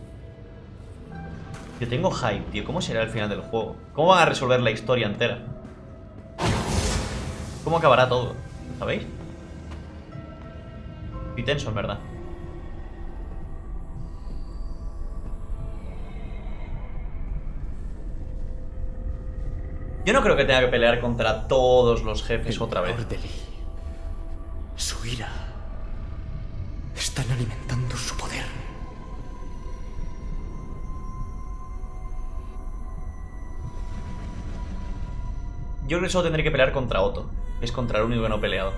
Yo tengo hype, tío. ¿Cómo será el final del juego? ¿Cómo van a resolver la historia entera? ¿Cómo acabará todo? ¿Sabéis? Estoy tenso, en verdad. Yo no creo que tenga que pelear contra todos los jefes otra vez. De Lee. Su ira. Están alimentando su poder. Yo creo que solo tendré que pelear contra Otto. Es contra el único que no he peleado.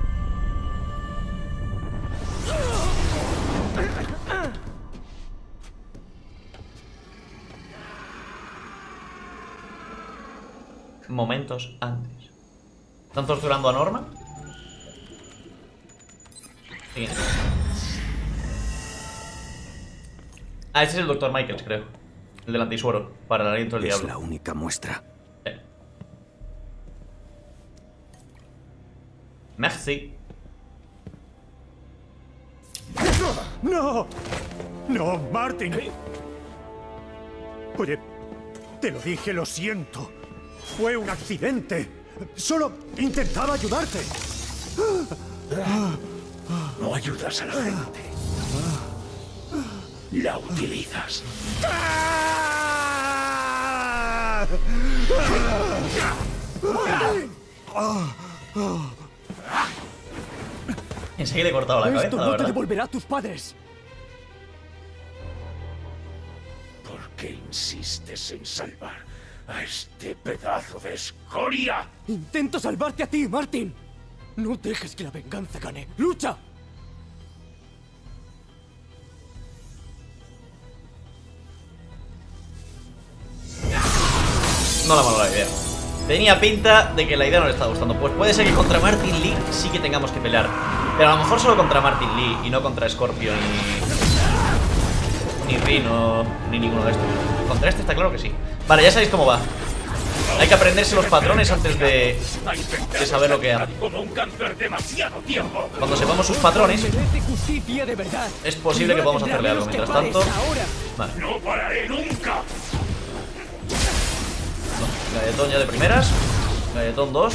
Momentos antes. ¿Están torturando a Norma? Sí. Ah, este es el doctor Michaels, creo. El del antisuero, para el aliento del diablo. Es la única muestra. Sí. Merci. ¡No! ¡No, Martin! Oye, te lo dije, lo siento. Fue un accidente. Solo intentaba ayudarte. No ayudas a la gente. La utilizas. Enseguida le he cortado la cabeza, Esto la no verdad. te devolverá a tus padres. ¿Por qué insistes en salvar a este pedazo de escoria? Intento salvarte a ti, Martin. No dejes que la venganza gane. ¡Lucha! No la mala la idea. Tenía pinta de que la idea no le estaba gustando. Pues puede ser que contra Martin Lee sí que tengamos que pelear. Pero a lo mejor solo contra Martin Lee y no contra Scorpio ni... ni Rhino, ni ninguno de estos. Contra este está claro que sí. Vale, ya sabéis cómo va. Hay que aprenderse los patrones antes de, de saber lo que hace. Cuando sepamos sus patrones, es posible que podamos hacerle algo. Mientras tanto... Vale. ¡No pararé nunca! No, galletón ya de primeras. Galletón dos.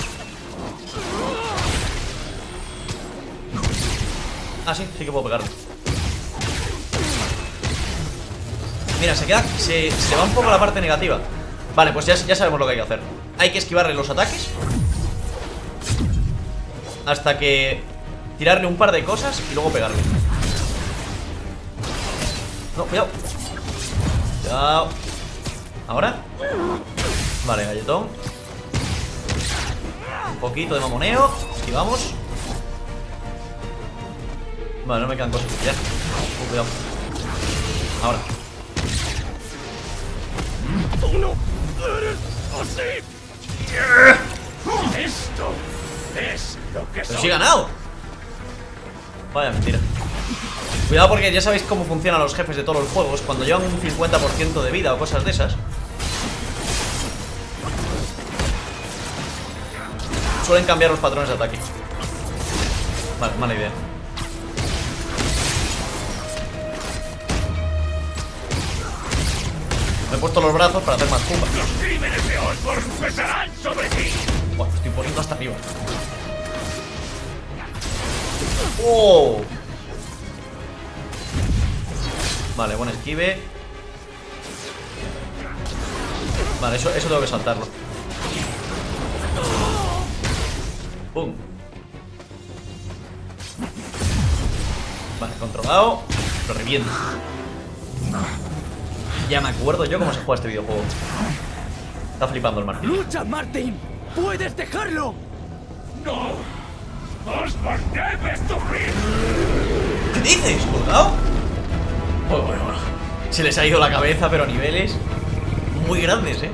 Ah, sí, sí que puedo pegarle. Mira, se queda. Se, se va un poco la parte negativa. Vale, pues ya, ya sabemos lo que hay que hacer. Hay que esquivarle los ataques hasta que tirarle un par de cosas y luego pegarle. No, cuidado. Cuidado. Ahora. Vale, galletón. Un poquito de mamoneo. Esquivamos. Vale, no me quedan cosas. Ya. Uh, cuidado. Ahora. ¡Tú no eres así! Esto es lo que Pero sí he ganado. Vaya mentira. Cuidado porque ya sabéis cómo funcionan los jefes de todos los juegos. Cuando llevan un cincuenta por ciento de vida o cosas de esas, suelen cambiar los patrones de ataque. Vale, mala idea. Me he puesto los brazos para hacer más pumba. Los crímenes de Osborn pesarán sobre ti. Buah, estoy poniendo hasta arriba. ¡Oh! Vale, buen esquive. Vale, eso, eso tengo que saltarlo. Pum. Vale, controlado. Lo reviento. Ya me acuerdo yo cómo se juega este videojuego. Está flipando el Martín. ¡Lucha, Martín! ¡Puedes dejarlo! ¡No! ¡Osborn debe sufrir! ¿Qué dices, colgado? Bueno, bueno, bueno. Se les ha ido la cabeza, pero a niveles muy grandes, ¿eh?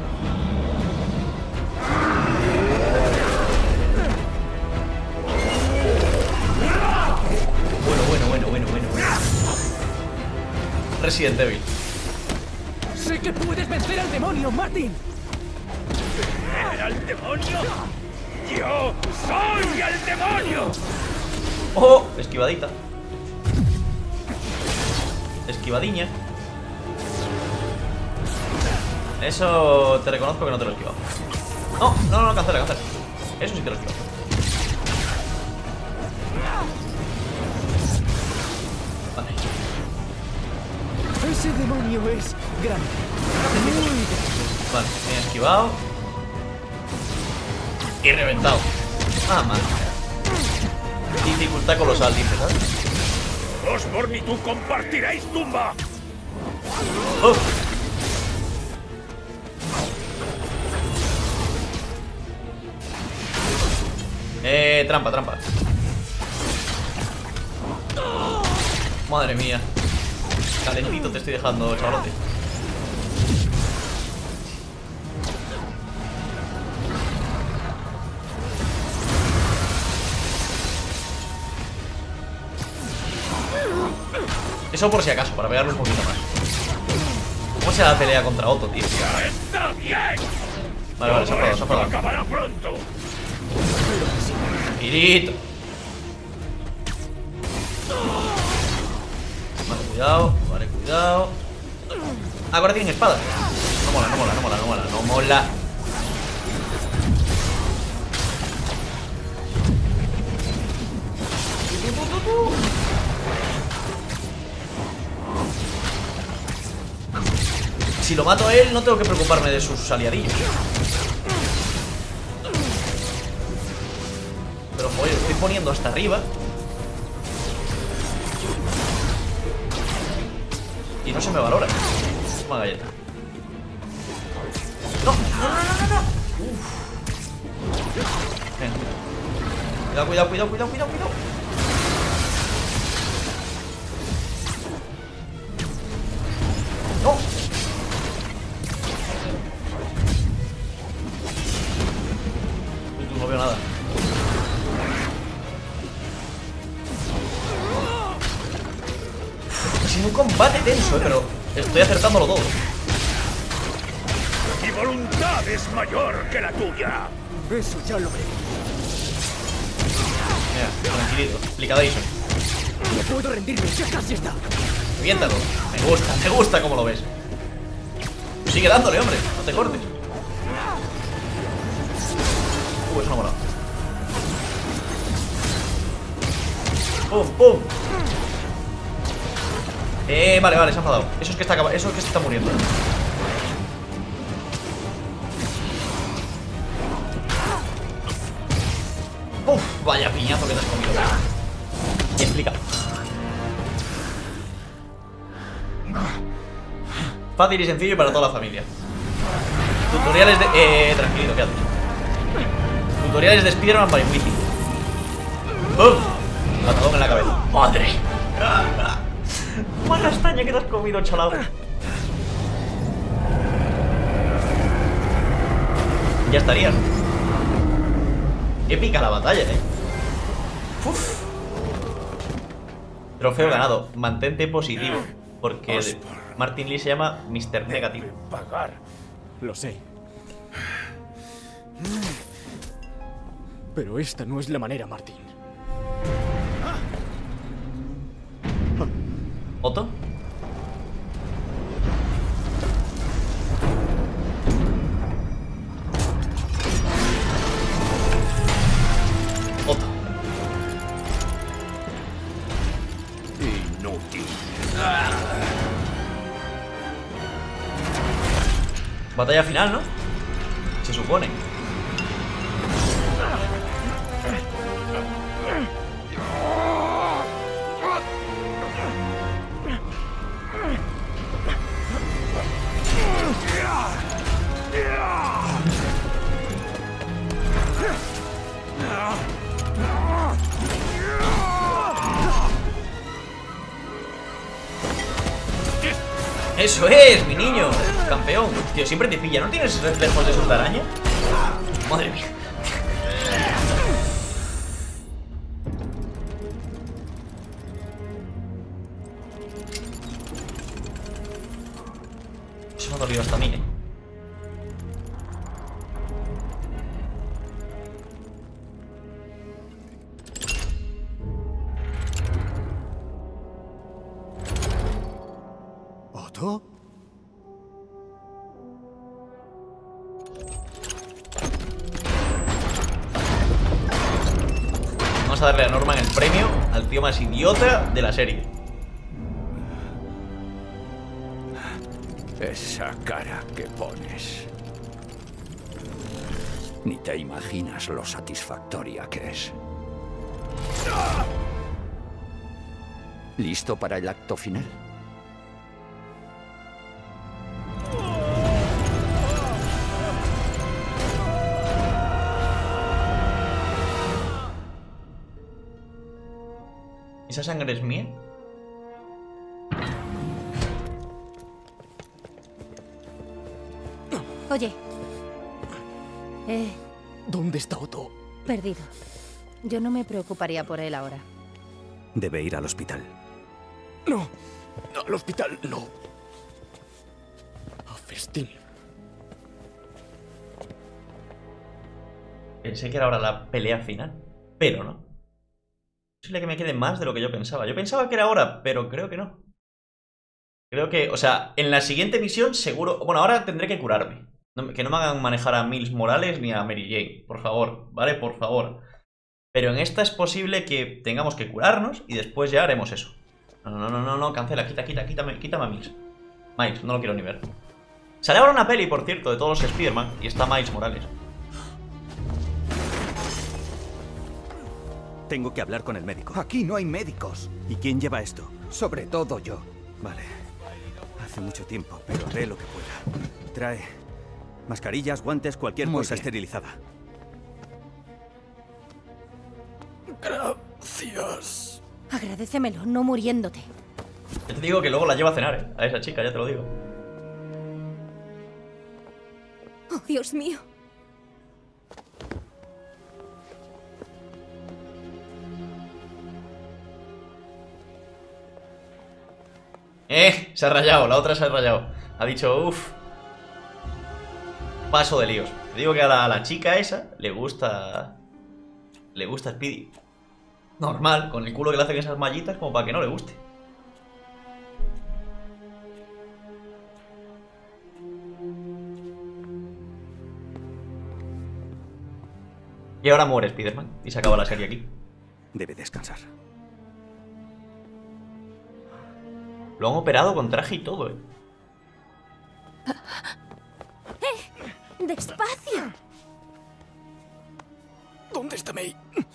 Bueno, bueno, bueno, bueno, bueno, bueno. Resident Evil. ¡Sé que puedes vencer al demonio, Martín! ¿Vencer al demonio? ¡Yo soy el demonio! ¡Oh! Esquivadita. Esquivadiña. Eso te reconozco que no te lo he esquivado. No, no, no, cancela, cancela. Eso sí te lo he esquivado. Vale. Ese demonio es grande. Muy grande. Vale, me he esquivado. Y reventado. Ah, mal. Dificultad colosal, dice, ¿sabes? Osborn y tú compartiréis tumba. Oh. Eh, trampa, trampa. Madre mía. Calentito te estoy dejando, chavalote. Eso por si acaso, para pegarle un poquito más. ¿Cómo será la pelea contra Otto, tío? ¡Está bien! Vale, vale, se ha parado, se ha parado. Acabará pronto. Girito. Vale, cuidado, vale, cuidado. Ah, ahora tienen espada. No mola, no mola, no mola, no mola, no mola. Si lo mato a él, no tengo que preocuparme de sus aliadillos. Pero joder, lo estoy poniendo hasta arriba. Y no se me valora. Toma galleta. No, no, no, no, no, no. Uf. Venga. Cuidado, cuidado, cuidado, cuidado, cuidado, cuidado. No. No veo nada. Ha sido un combate tenso, eh, pero estoy acertándolo todo. Mi voluntad es mayor que la tuya. Eso ya lo veré. Mira, tranquilito, explicadation. No puedo rendirme, ya casi está. Reviéntalo. Me gusta, me gusta cómo lo ves. Sigue dándole, hombre, no te cortes. Uh, eso no mola. Pum, pum. Eh, vale, vale, se ha enfadado. Eso es que está acabando. Eso es que se está muriendo. Uf, vaya piñazo que te has comido. Y explica. Fácil y sencillo para toda la familia. Tutoriales de... Eh, tranquilo, quédate. Tutoriales de Spider-Man para Witty. ¡Bum! Patadón en la cabeza. ¡Madre! ¡Más castaña que te has comido, chalado! Ya estaría, ¿no? Épica la batalla, ¿eh? Uf. Trofeo ganado. Mantente positivo. Porque Martin Lee se llama mister Negativo. Pagar. Lo sé. Pero esta no es la manera, Martín. ¿Otto? Otto. Inútil. Batalla final, ¿no? Se supone. ¡Eso es, mi niño! Campeón. Tío, siempre te pilla. ¿No tienes reflejos de esos de araña? Madre mía. Eso me ha dolido hasta a mí, ¿eh? ¿Otto? Vamos a darle a Norman el premio al tío más idiota de la serie. Esa cara que pones. Ni te imaginas lo satisfactoria que es. ¿Listo para el acto final? ¿Esa sangre es mía? Oye. Eh, ¿Dónde está Otto? perdido. Yo no me preocuparía por él ahora. Debe ir al hospital. No, no, al hospital no. A festín. Pensé que era ahora la pelea final, pero no. Es posible que me quede más de lo que yo pensaba. Yo pensaba que era ahora, pero creo que no. Creo que, o sea, en la siguiente misión seguro... Bueno, ahora tendré que curarme. No, que no me hagan manejar a Miles Morales ni a Mary Jane, por favor, ¿vale? Por favor. Pero en esta es posible que tengamos que curarnos y después ya haremos eso. No, no, no, no, no, cancela, quita, quita, quítame, quítame a Miles. Miles, no lo quiero ni ver. Sale ahora una peli, por cierto, de todos los Spider-Man y está Miles Morales. Tengo que hablar con el médico. Aquí no hay médicos. ¿Y quién lleva esto? Sobre todo yo. Vale. Hace mucho tiempo, pero haré lo que pueda. Trae mascarillas, guantes, cualquier Muy cosa bien. esterilizada. Gracias. Agradécemelo, no muriéndote. Yo te digo que luego la llevo a cenar, ¿eh? A esa chica, ya te lo digo. Oh, Dios mío. Eh, se ha rayado, la otra se ha rayado. Ha dicho, uff. Paso de líos. Te digo que a la, a la chica esa le gusta... Le gusta Speedy. Normal, con el culo que le hacen esas mallitas, como para que no le guste. Y ahora muere Spider-Man y se acaba la serie aquí. Debe descansar. Lo han operado con traje y todo, eh. ¡Eh! ¡Despacio! ¿Dónde está May?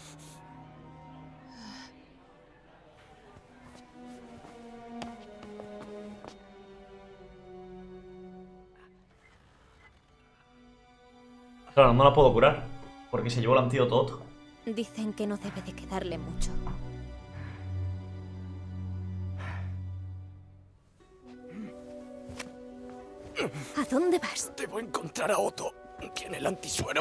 Claro, no la puedo curar, porque se llevó el antídoto Otto. Dicen que no debe de quedarle mucho. ¿A dónde vas? Debo encontrar a Otto. Tiene el antisuero.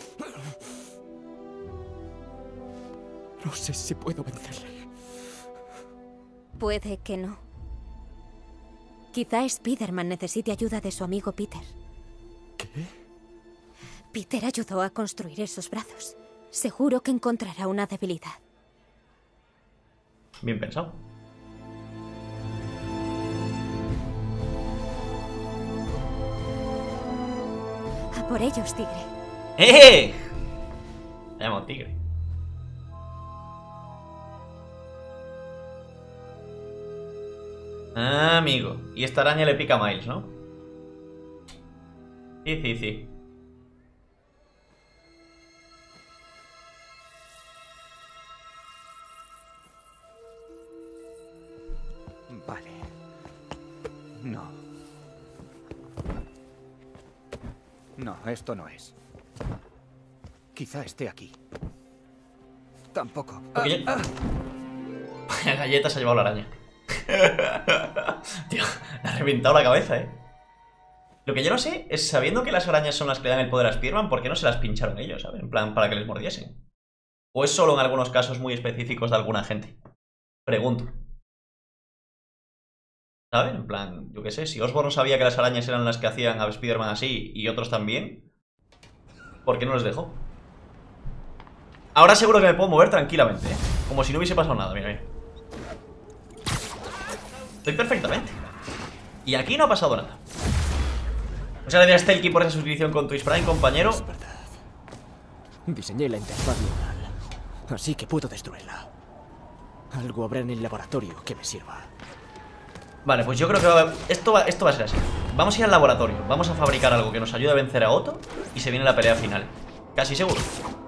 No sé si puedo vencerle. Puede que no. Quizá Spider-Man necesite ayuda de su amigo Peter. ¿Qué? Peter ayudó a construir esos brazos. Seguro que encontrará una debilidad. Bien pensado. A por ellos, tigre. ¡Eh! Me llamo tigre. Ah, amigo. Y esta araña le pica a Miles, ¿no? Sí, sí, sí. Vale. No. No, esto no es. Quizá esté aquí. Tampoco. Porque ya- La galleta se ha llevado la araña. Tío, le ha reventado la cabeza, eh. Lo que yo no sé es, sabiendo que las arañas son las que le dan el poder a Spider-Man, ¿por qué no se las pincharon ellos, ¿sabes? En plan, para que les mordiesen. ¿O es solo en algunos casos muy específicos de alguna gente? Pregunto. ¿Sabes? En plan, yo qué sé, si Osborn sabía que las arañas eran las que hacían a Spider-Man así y otros también, ¿por qué no les dejó? Ahora seguro que me puedo mover tranquilamente, ¿eh? Como si no hubiese pasado nada, mira, mira. Estoy perfectamente. Y aquí no ha pasado nada. Muchas gracias, Stelky, por esa suscripción con Twitch Prime, compañero. Es verdad. Diseñé la interfaz neural, así que puedo destruirla. Algo habrá en el laboratorio que me sirva. Vale, pues yo creo que va a... Esto, va... Esto va a ser así. Vamos a ir al laboratorio, vamos a fabricar algo que nos ayude a vencer a Otto y se viene la pelea final. Casi seguro.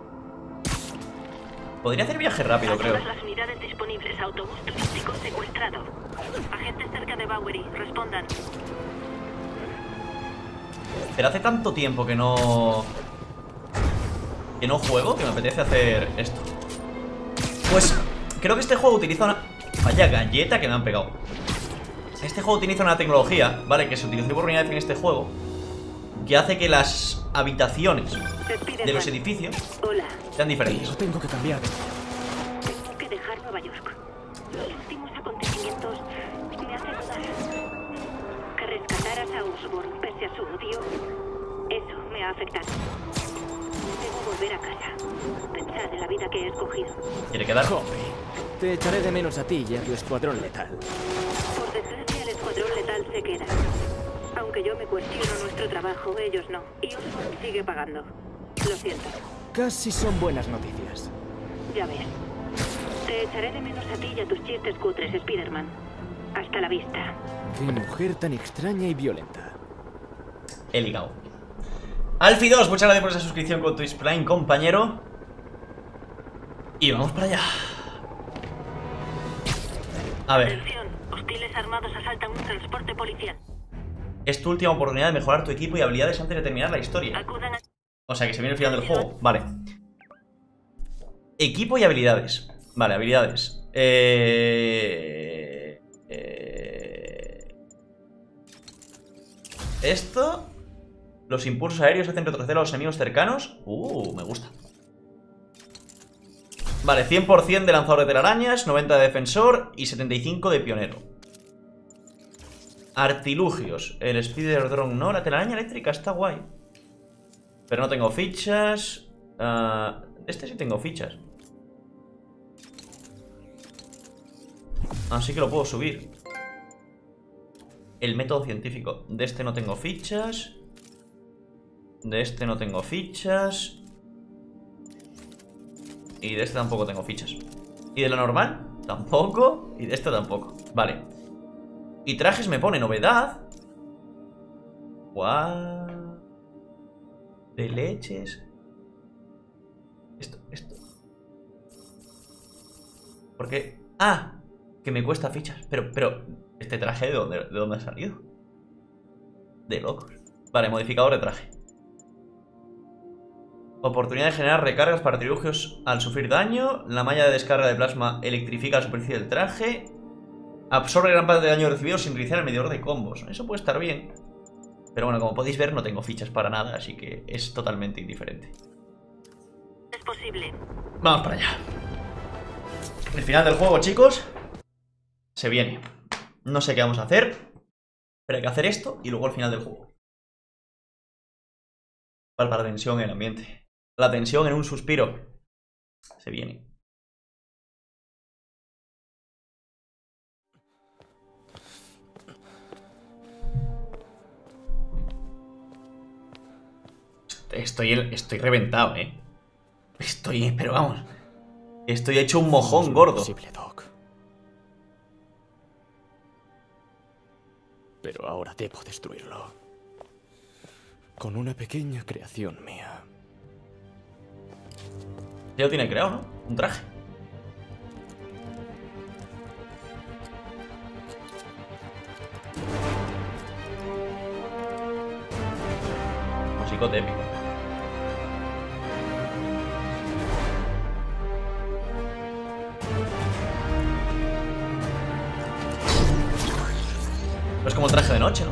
Podría hacer viaje rápido, creo. Las unidades disponibles, autobús turístico secuestrado. Agentes cerca de Bowery, respondan. Pero hace tanto tiempo que no... Que no juego, que me apetece hacer esto. Pues creo que este juego utiliza una... Vaya galleta que me han pegado. Este juego utiliza una tecnología, ¿vale? Que se utilizó por primera vez en este juego, que hace que las habitaciones de los edificios sean diferentes. Yo tengo que cambiar. Tengo que dejar Nueva York. Los últimos acontecimientos me hacen dudar. Que rescataras a Osborn pese a su odio, eso me ha afectado. Debo volver a casa. Pensar en la vida que he escogido. ¿Quiere quedar? Hombre, te echaré de menos a ti y a tu escuadrón letal. Por desgracia, el escuadrón letal se queda. Aunque yo me cuestiono nuestro trabajo, ellos no. Y Osborn sigue pagando. Lo siento. Casi son buenas noticias. Ya ves. Te echaré de menos a ti y a tus chistes cutres, Spider-Man. Hasta la vista. Qué mujer tan extraña y violenta. He ligado. Alfie dos, muchas gracias por esa suscripción con Twitch Prime, compañero. Y vamos para allá. A ver. Atención, hostiles armados asaltan un transporte policial. Es tu última oportunidad de mejorar tu equipo y habilidades antes de terminar la historia. Acudan a... O sea que se viene el final del juego. Vale. Equipo y habilidades. Vale, habilidades. Eh... Eh... Esto. Los impulsos aéreos hacen retroceder a los enemigos cercanos. Uh, me gusta. Vale, cien por cien de lanzador de telarañas, noventa de defensor y setenta y cinco de pionero. Artilugios. El Spider Drone no, la telaraña eléctrica está guay. Pero no tengo fichas. Uh, este sí tengo fichas. Así que lo puedo subir. El método científico. De este no tengo fichas. De este no tengo fichas. Y de este tampoco tengo fichas. ¿Y de la normal? Tampoco. Y de este tampoco. Vale. Y trajes me pone novedad. Guau. De leches. Esto, esto. ¿Por qué? Ah, que me cuesta fichas. Pero, pero, ¿este traje de dónde, de dónde ha salido? De locos. Vale, modificador de traje. Oportunidad de generar recargas para artilugios al sufrir daño. La malla de descarga de plasma electrifica la superficie del traje. Absorbe gran parte de daño recibido sin reiniciar el medidor de combos. Eso puede estar bien. Pero bueno, como podéis ver, no tengo fichas para nada, así que es totalmente indiferente. Es posible. Vamos para allá. El final del juego, chicos. Se viene. No sé qué vamos a hacer, pero hay que hacer esto y luego el final del juego. Palpa la tensión en el ambiente. La tensión en un suspiro. Se viene. Estoy, estoy reventado, eh. Estoy, pero vamos. Estoy hecho un mojón gordo. Imposible, Doc. Pero ahora debo destruirlo. Con una pequeña creación mía. Ya lo tiene creado, ¿no? Un traje. Musicote épico. como traje de noche, ¿no?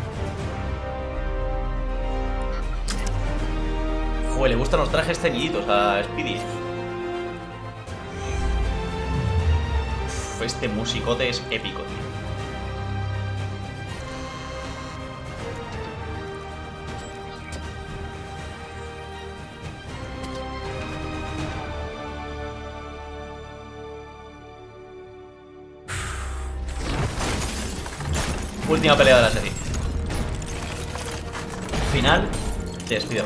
Joder, le gustan los trajes ceñiditos a Speedy. Uf, este musicote es épico, tío. Última pelea de la serie. Final de Spider-Man.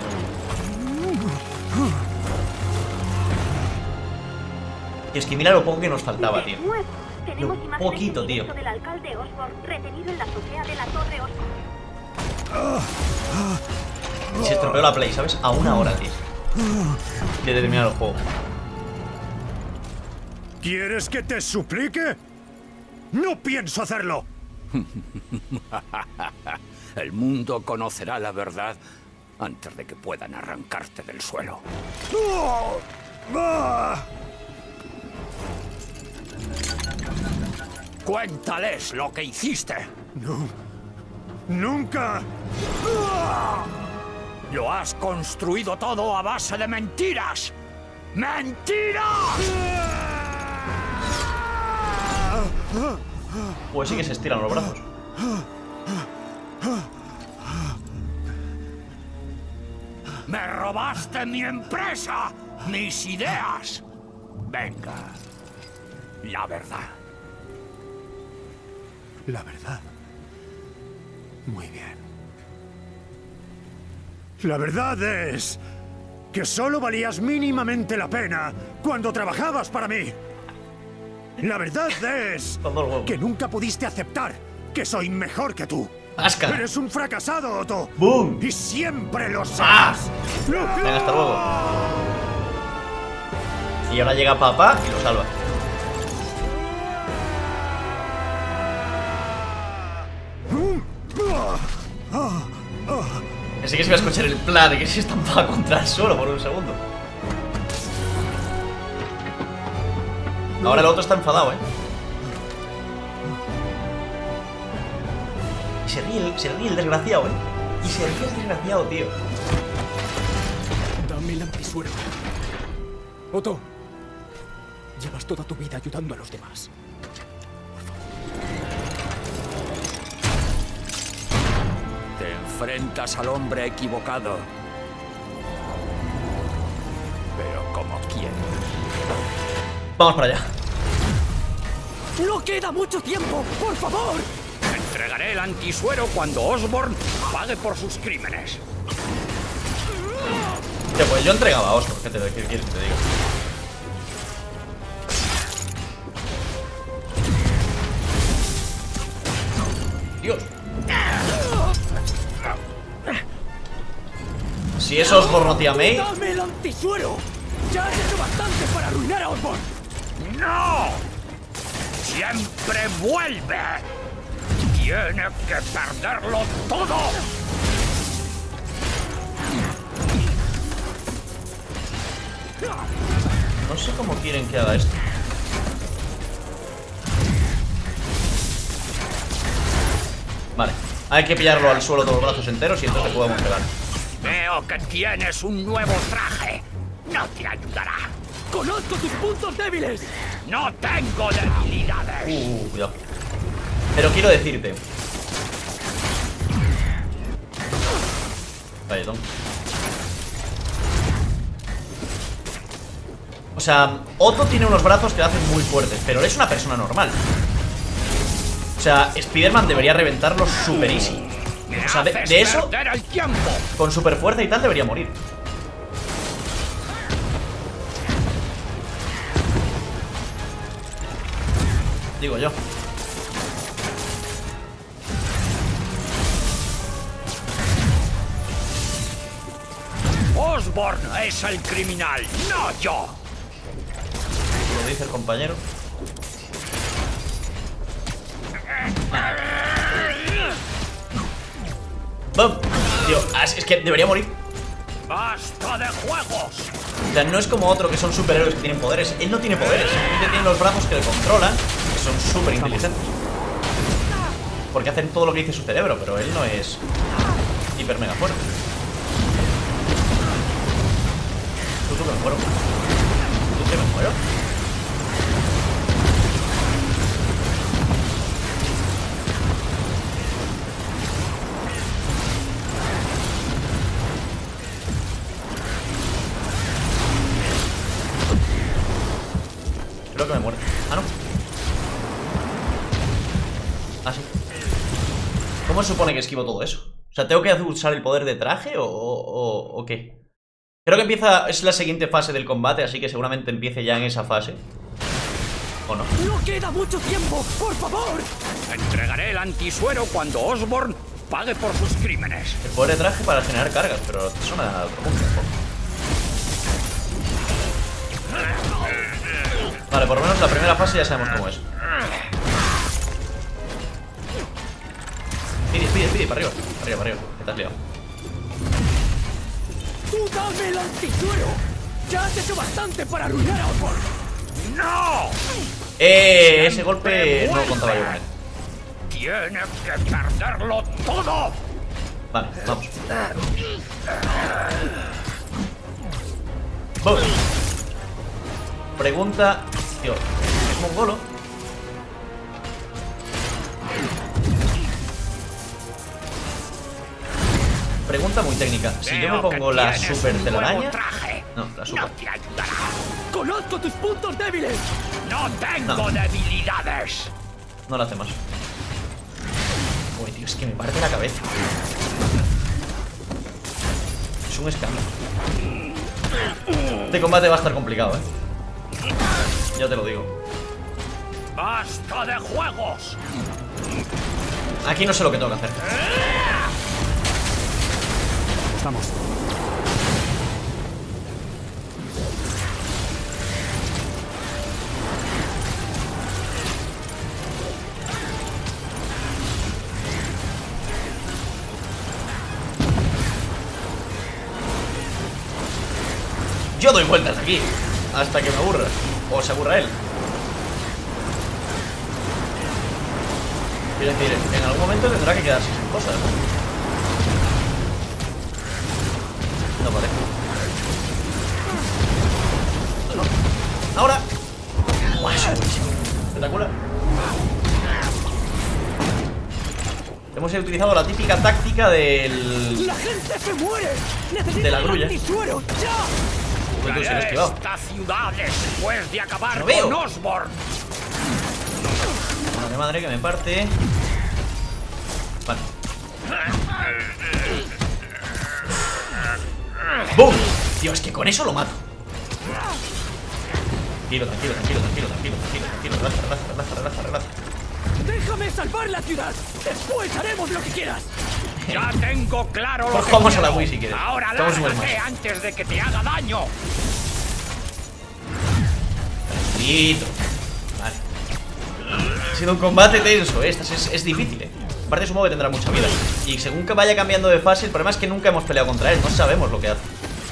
Es que mira lo poco que nos faltaba, tío. Lo poquito, tío. Del alcalde Osborn retenido en la azotea de la Torre Osborn. Y se estropeó la play, ¿sabes? A una hora, tío, de terminar el juego. ¿Quieres que te suplique? No pienso hacerlo. El mundo conocerá la verdad antes de que puedan arrancarte del suelo. Cuéntales lo que hiciste. No. Nunca. Lo has construido todo a base de mentiras. ¡Mentiras! Pues sí que se estiran los brazos. ¡Me robaste mi empresa! ¡Mis ideas! Venga. La verdad. La verdad. Muy bien. La verdad es que solo valías mínimamente la pena cuando trabajabas para mí. La verdad es que nunca pudiste aceptar que soy mejor que tú. Asca. Eres un fracasado, Otto. ¡Boom! Y siempre lo serás. ¡Ah! Venga, hasta luego. Y ahora llega papá y lo salva. Pensé que se iba a escuchar el plan de que se estampaba contra el suelo por un segundo. Ahora el otro está enfadado, ¿eh? Y se ríe, el, se ríe el desgraciado, ¿eh? Y se ríe el desgraciado, tío. Dame el antisuero. Otto, llevas toda tu vida ayudando a los demás. Te enfrentas al hombre equivocado. Pero como quieres. Vamos para allá. ¡No queda mucho tiempo! ¡Por favor! Entregaré el antisuero cuando Osborn pague por sus crímenes. Ya, pues yo entregaba a Osborn. ¿Qué, te, qué quieres que te diga? Dios. Si es Osborn o tía May. ¡Dame el antisuero! ¡Ya has hecho bastante para arruinar a Osborn! ¡No! ¡Siempre vuelve! ¡Tiene que perderlo todo! No sé cómo quieren que haga esto. Vale, hay que pillarlo al suelo todos los brazos enteros y entonces podemos pegar. Veo que tienes un nuevo traje. No te ayudará. ¡Conozco tus puntos débiles! ¡No tengo debilidades! Uh, cuidado. Pero quiero decirte. Vaya, Tom. O sea, Otto tiene unos brazos que lo hacen muy fuertes, pero él es una persona normal. O sea, Spider-Man debería reventarlo super easy. O sea, de, de eso, con super fuerza y tal, debería morir. Digo yo. Osborn es el criminal, no yo. Lo dice el compañero. ¡Bum! Tío, es que debería morir. ¡Basta de juegos! O sea, no es como otro que son superhéroes que tienen poderes. Él no tiene poderes, simplemente tiene los brazos que le controlan, que son súper inteligentes. porque hacen todo lo que dice su cerebro, pero él no es hiper mega fuerte. Tú, tú que me muero. Tú que me muero. Creo que me muero. Ah, no. Ah, sí. ¿Cómo se supone que esquivo todo eso? O sea, ¿tengo que usar el poder de traje o, o, o qué? Creo que empieza... Es la siguiente fase del combate, así que seguramente empiece ya en esa fase. ¿O no? ¡No queda mucho tiempo! ¡Por favor! Entregaré el antisuero cuando Osborn pague por sus crímenes. El poder de traje para generar cargas, pero es una otro punto. Vale, por lo menos la primera fase ya sabemos cómo es. Pide, pide, pide, para arriba. Para arriba, para arriba. Que te has liado. ¡Tú dame el antisuero! ¡Ya has hecho bastante para arruinar a Osborn! ¡No! Eh, ese golpe no lo contaba yo con él. ¡Tienes que perderlo todo! Vale, vamos. Boom. Pregunta... Tío, ¿es mongolo? Pregunta muy técnica. Si yo me pongo la super telaraña... No, la super. ¡Conozco tus puntos débiles! ¡No tengo No. debilidades! No lo hace más. Uy, tío, es que me parte la cabeza. Es un escándalo. Este combate va a estar complicado, eh. Ya te lo digo. ¡Basta de juegos! Aquí no sé lo que tengo que hacer. Vamos. Yo doy vueltas aquí hasta que me aburra. O se aburra él. Quiero decir, en algún momento tendrá que quedarse sin cosas, ¿no? No parece. No, no. ¡Ahora! ¡Buah, eso es buenísimo! Espectacular. Hemos utilizado la típica táctica del... ¡La gente se muere! ¡Necesito de la grulla. el antisuero! ¡Ya! Uy, tú, se lo he esquivado. Esta ciudad después de acabar ¡No veo! con Osborn. Madre madre que me parte. Vale. ¡Bum! Tío, es que con eso lo mato. Tranquilo, tranquilo, tranquilo, tranquilo, tranquilo, tranquilo, tranquilo. Relaja, relaja, relaja, relaja, relaja. ¡Déjame salvar la ciudad! ¡Después haremos lo que quieras! ¡Ya tengo claro lo Pues que vamos a quiero! la Wii si quieres. ¡Ahora Estamos un lárgate más. antes de que te haga daño! Tranquilito. Vale. Ha sido un combate tenso, eh. Esta es, es difícil, eh. Aparte supongo que tendrá mucha vida. Y según que vaya cambiando de fase, el problema es que nunca hemos peleado contra él. No sabemos lo que hace.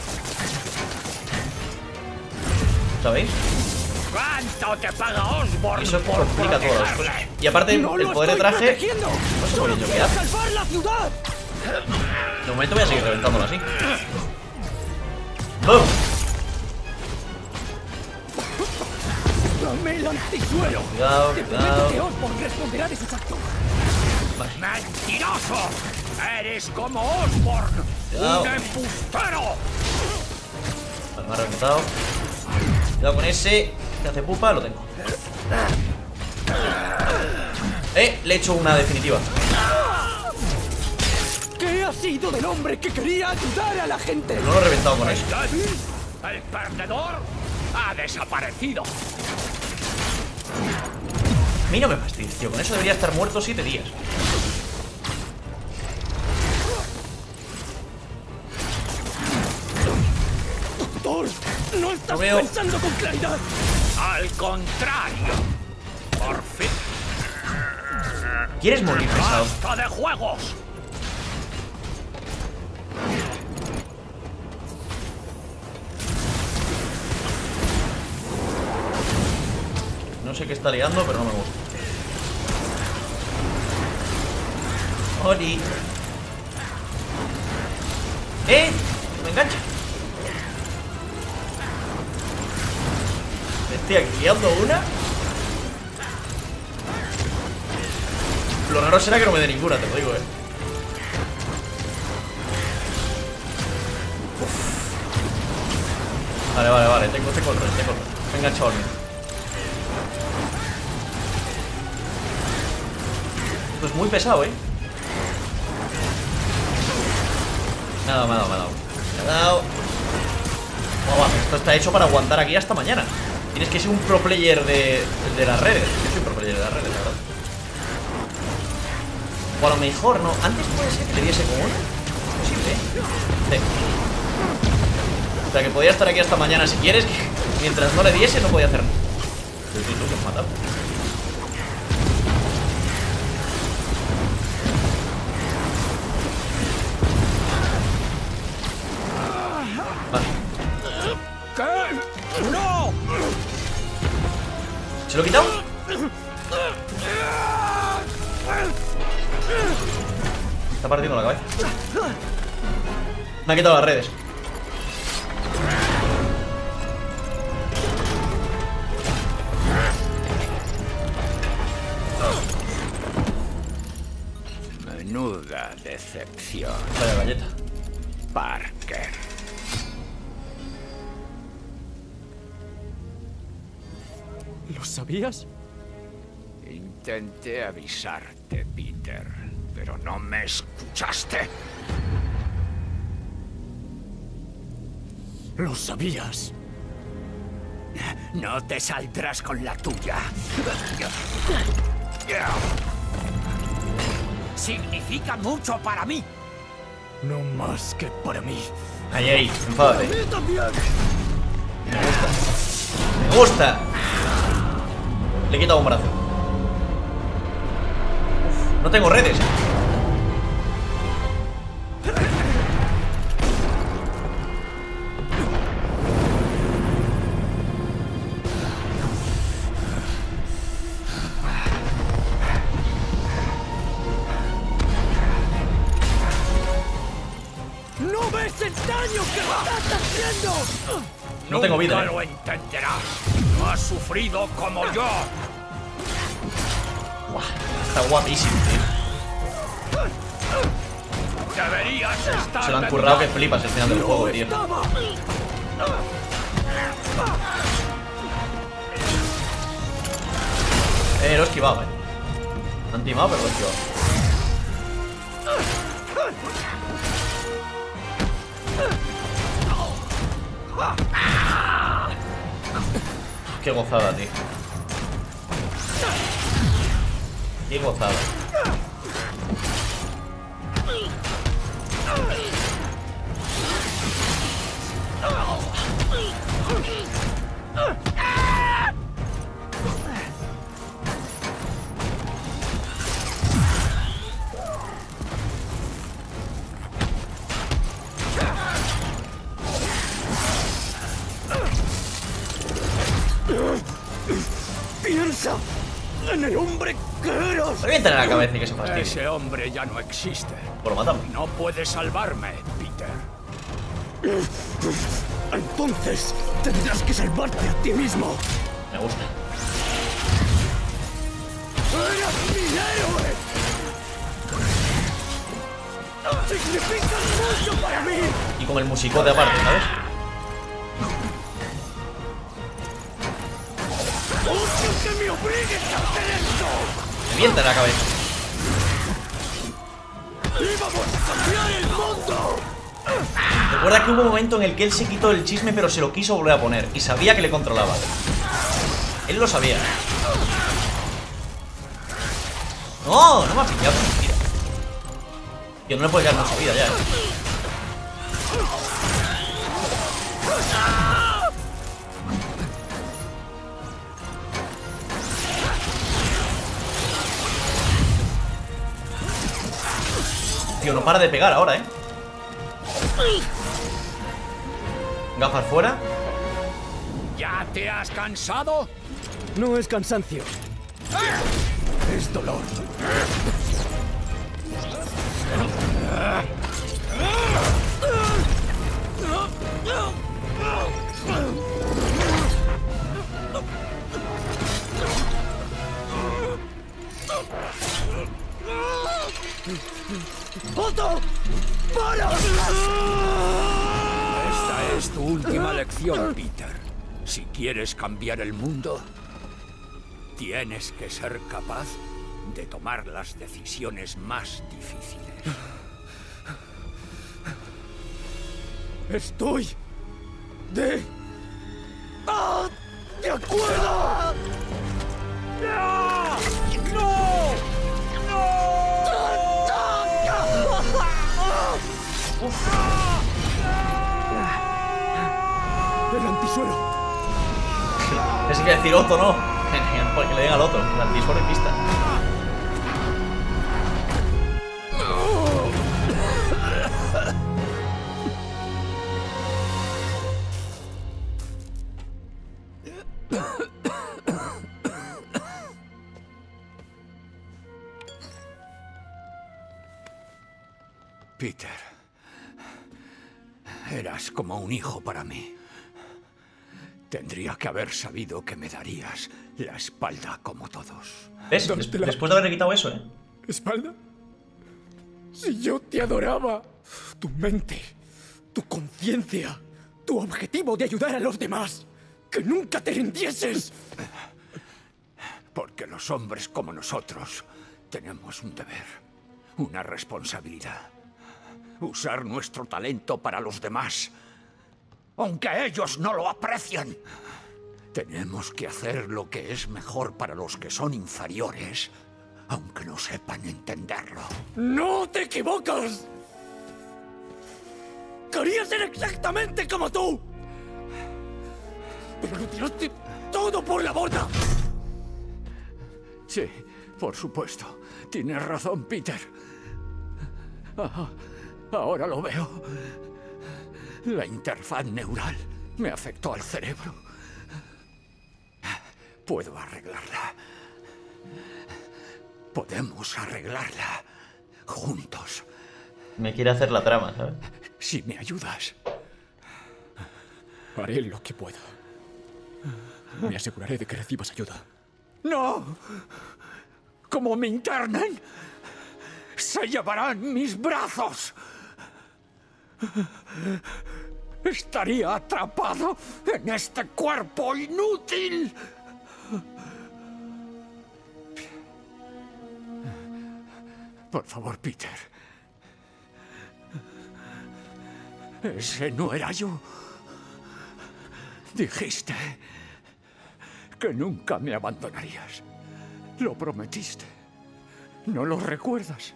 ¿Sabéis? ¿Cuánto te paga Osborn? Y eso por complica todas las protegerle? cosas. Y aparte, ¡No el lo poder de estoy traje... protegiendo! No sé muy bien yo qué ¡Quiero hace. salvar la ciudad! De momento voy a seguir reventándolo así. ¡Bum! ¡Dame el antisuero! Cuidado, Te cuidado. prometo que Osborn responderá de sus actos. Vale. ¡Mentiroso! ¡Eres como Osborn! Cuidado. ¡Un embustero! Vale, me ha reventado. Cuidado con ese. Que hace pupa, lo tengo. Eh, le he hecho una definitiva. ¿Qué ha sido del hombre que quería ayudar a la gente? No lo he reventado con eso. El perdedor ha desaparecido. A mí no me fastidies, tío. Con eso debería estar muerto siete días. Doctor, no estás Lo veo. pensando con claridad. Al contrario. Por fin. ¿Quieres morir, pesado? ¡Basta de juegos! No sé qué está liando, pero no me gusta. Oli. ¡Eh! Me engancha. Me estoy aquí liando una. Lo raro será que no me dé ninguna, te lo digo, eh. Uf. Vale, vale, vale. Tengo, tengo el rey, tengo el rey. Me he enganchado al mío. Esto es muy pesado, eh. Me ha dado, me ha dado, me ha dado. Me ha dado. Oh, va, esto está hecho para aguantar aquí hasta mañana. Tienes que ser un pro player de, de las redes. Yo soy un pro player de las redes, la verdad. O a lo mejor, no. Antes puede ser que le diese como una. Posible, ¿eh? Sí. O sea, que podía estar aquí hasta mañana si quieres. Que mientras no le diese, no podía hacer nada. Tú, tú, tú, que has matado. Vale. ¿Qué? ¡No! ¿Se lo he quitado? Está partiendo la cabeza. Me ha quitado las redes. Menuda decepción. Vaya galleta. Parker. ¿Lo sabías? Intenté avisarte, Peter, pero no me escuchaste. Lo sabías. No te saldrás con la tuya. Significa mucho para mí. No más que para mí. Ahí, ahí, enfádate. Me gusta. Me gusta. Le he quitado un brazo. Uf, no tengo redes. ¿No ves el daño que me estás haciendo? No tengo vida. Nunca lo entenderás. No has sufrido como yo. Buah, está guapísimo, tío. Deberías estar. Se lo han currado que flipas el final del juego, tío. Eh, lo he esquivado, eh. Me han timado, pero lo he esquivado. Qué gozada, tío. Qué gozada. Piensa en el hombre que eras. Reviéntale la cabeza y que se fastidie. Ese hombre ya no existe. Por matarme. No puedes salvarme, Peter. Entonces tendrás que salvarte a ti mismo. Me gusta. ¡Eras mi héroe! ¡Significas mucho para mí! Y con el musicote aparte, ¿sabes? ¡Odio que me obligues a hacer esto! Reviéntale la cabeza. ¡Íbamos a cambiar el mundo! Recuerda que hubo un momento en el que él se quitó el chisme, pero se lo quiso volver a poner. Y sabía que le controlaba. Él lo sabía. No, no me ha pillado. Mira. Tío, no le puede quedar mucha vida ya, eh. Tío, no para de pegar ahora, eh. Gafas fuera. ¿Ya te has cansado? No es cansancio. Es dolor. ¡Otto! ¡Para! Esta es tu última lección, Peter. Si quieres cambiar el mundo, tienes que ser capaz de tomar las decisiones más difíciles. Estoy de... ¡Ah! ¡De acuerdo! ¡No! ¡No! ¡No! Uf. ¡El antisuero! Es que decir Otto, no. Porque le diga al otro. El antisuero y pista. Peter, eras como un hijo para mí. Tendría que haber sabido que me darías la espalda como todos. ¿Ves? Des después de haberle quitado eso, ¿eh? ¿Espalda? Si yo te adoraba. Tu mente, tu conciencia, tu objetivo de ayudar a los demás. ¡Que nunca te rindieses! Porque los hombres como nosotros tenemos un deber, una responsabilidad. Usar nuestro talento para los demás, aunque ellos no lo aprecien. Tenemos que hacer lo que es mejor para los que son inferiores, aunque no sepan entenderlo. ¡No te equivocas! Quería ser exactamente como tú, pero lo tiraste todo por la borda. Sí, por supuesto. Tienes razón, Peter. Ah, ahora lo veo. La interfaz neural me afectó al cerebro. Puedo arreglarla. Podemos arreglarla juntos. Me quiere hacer la trama, ¿sabes? Si me ayudas. Haré lo que pueda. Me aseguraré de que recibas ayuda. ¡No! Como me internen, se llevarán mis brazos. Estaría atrapado en este cuerpo inútil. Por favor, Peter. Ese no era yo. Dijiste que nunca me abandonarías. Lo prometiste. ¿No lo recuerdas?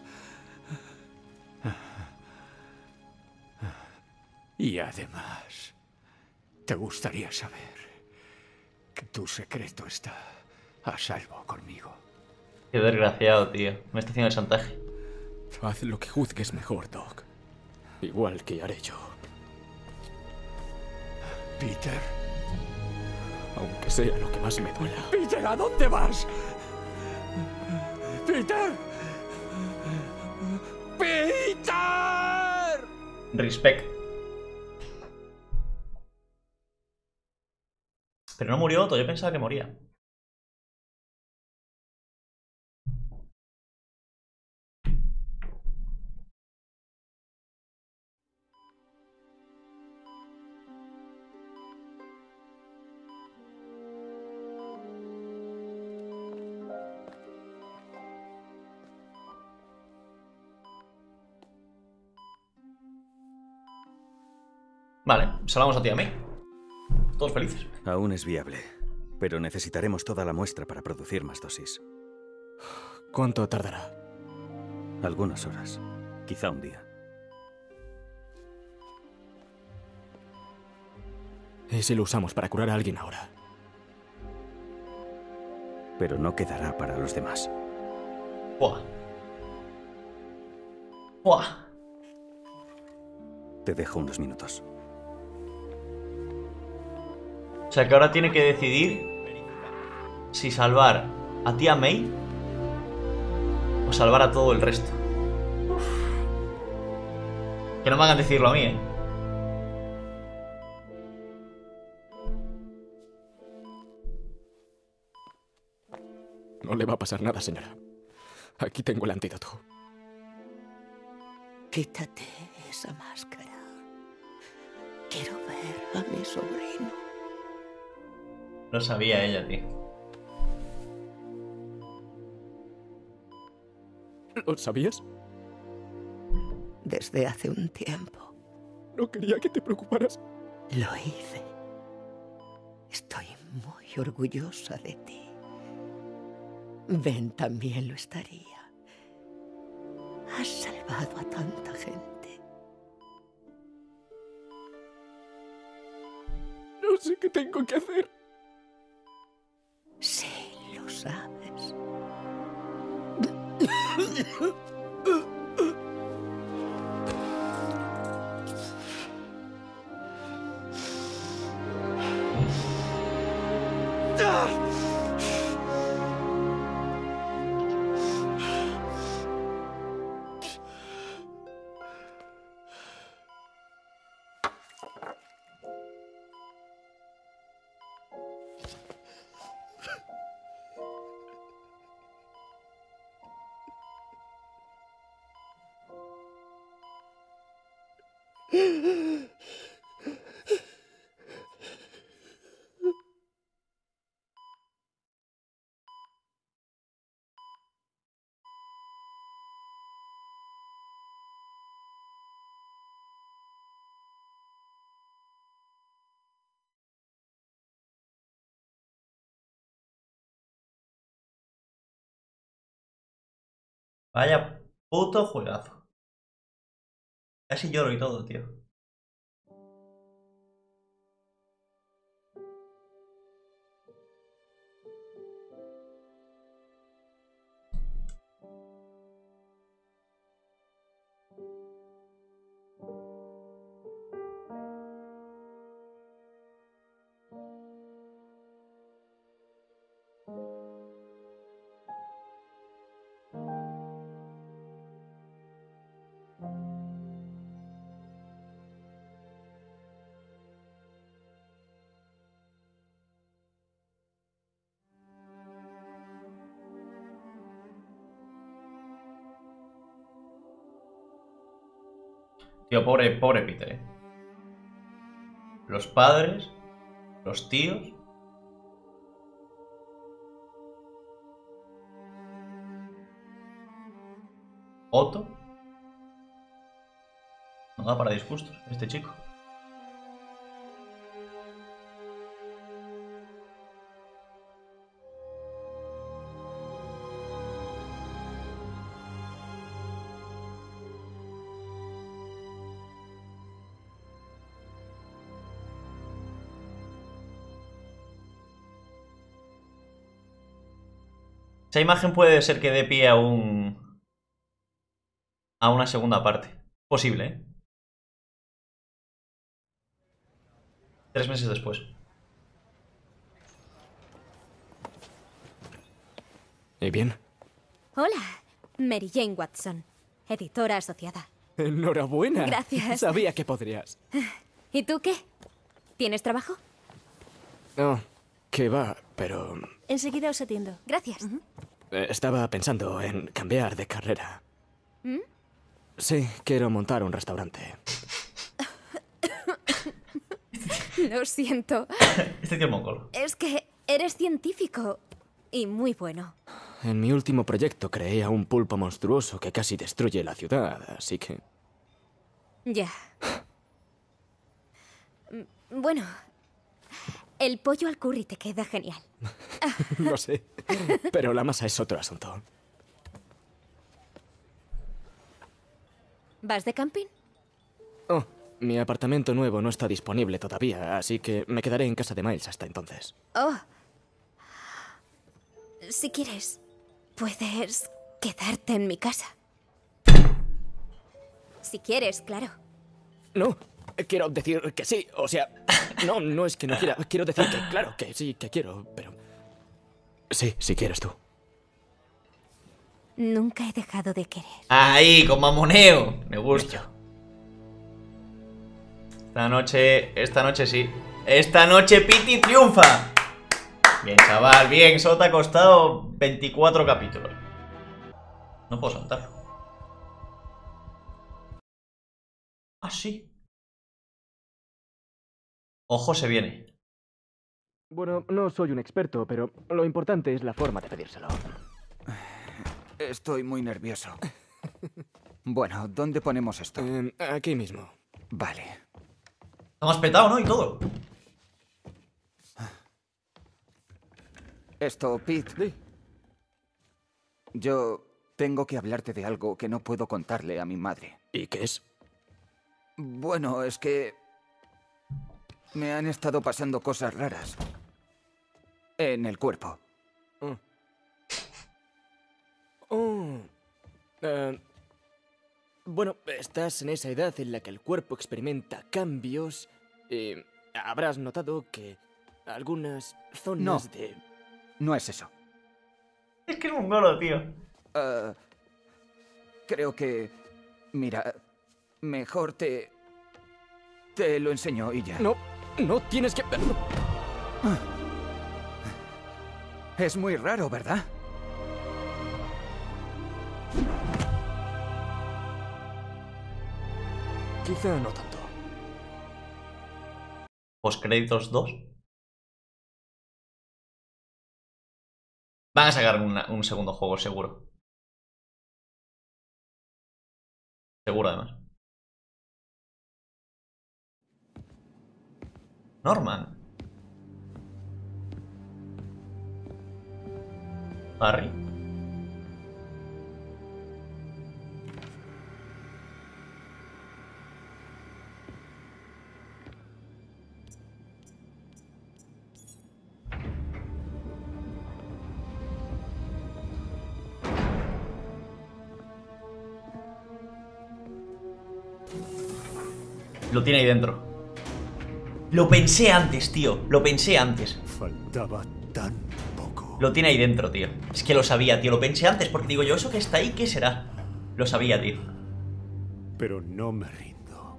Y además, te gustaría saber que tu secreto está a salvo conmigo. Qué desgraciado, tío. Me está haciendo el chantaje. Haz lo que juzgues mejor, Doc. Igual que haré yo. Peter. Aunque sea lo que más me duela. Peter, ¿a dónde vas? Peter. Peter. Respect. Pero no murió Otto, yo pensaba que moría. Vale, salvamos a ti y a mí. Todos felices. Aún es viable, pero necesitaremos toda la muestra para producir más dosis. ¿Cuánto tardará? Algunas horas, quizá un día. ¿Y si lo usamos para curar a alguien ahora? Pero no quedará para los demás. Buah. Buah. Te dejo unos minutos. O sea que ahora tiene que decidir si salvar a tía May o salvar a todo el resto. Uf. Que no me hagan decirlo a mí, ¿eh? No le va a pasar nada, señora. Aquí tengo el antídoto. Quítate esa máscara. Quiero ver a mi sobrino. Lo sabía ella, tío. ¿Lo sabías? Desde hace un tiempo. No quería que te preocuparas. Lo hice. Estoy muy orgullosa de ti. Ben también lo estaría. Has salvado a tanta gente. No sé qué tengo que hacer. Sí, lo sabes. Vaya puto juegazo. Casi lloro y todo, tío. Tío, pobre, pobre Peter, eh. Los padres, los tíos. Otto. No da para disgustos, este chico. Esa imagen puede ser que dé pie a un... a una segunda parte. Posible, ¿eh? Tres meses después. ¿Y bien? Hola, Mary Jane Watson, editora asociada. Enhorabuena. Gracias. Sabía que podrías. ¿Y tú qué? ¿Tienes trabajo? No, que va, pero... Enseguida os atiendo. Gracias. eh, estaba pensando en cambiar de carrera. ¿Mm? Sí, quiero montar un restaurante. Lo siento. Este tío mongol. Es que eres científico y muy bueno. En mi último proyecto creé a un pulpo monstruoso que casi destruye la ciudad, así que... Ya. Bueno, el pollo al curry te queda genial. Lo sé, pero la masa es otro asunto. ¿Vas de camping? Oh, mi apartamento nuevo no está disponible todavía, así que me quedaré en casa de Miles hasta entonces. Oh. Si quieres, puedes quedarte en mi casa. Si quieres, claro. No, quiero decir que sí, o sea... No, no es que no quiera, quiero decir que claro, que sí, que quiero, pero... Sí, si quieres tú. Nunca he dejado de querer. Ahí, con mamoneo. Me gusta. Esta noche, esta noche sí. Esta noche Pity triunfa. Bien, chaval, bien. Solo te ha costado veinticuatro capítulos. No puedo saltarlo. Ah, sí. Ojo, se viene. Bueno, no soy un experto, pero lo importante es la forma de pedírselo. Estoy muy nervioso. Bueno, ¿dónde ponemos esto? Eh, aquí mismo. Vale. Hemos petado, ¿no? Y todo. Esto, Pete. Sí. Yo tengo que hablarte de algo que no puedo contarle a mi madre. ¿Y qué es? Bueno, es que me han estado pasando cosas raras en el cuerpo. Oh. Oh. Uh, bueno, estás en esa edad en la que el cuerpo experimenta cambios y habrás notado que algunas zonas no, de... No es eso. Es que es un golo, tío. Uh, creo que... Mira, mejor te... Te lo enseño y ya. No, no tienes que... Es muy raro, ¿verdad? Quizá no tanto. Postcréditos dos. Van a sacar una, un segundo juego, seguro. Seguro, además. Norman. Harry. Lo tiene ahí dentro. Lo pensé antes, tío. Lo pensé antes. Faltaba tan poco. Lo tiene ahí dentro, tío. Es que lo sabía, tío. Lo pensé antes porque digo yo, eso que está ahí, ¿qué será? Lo sabía, tío. Pero no me rindo.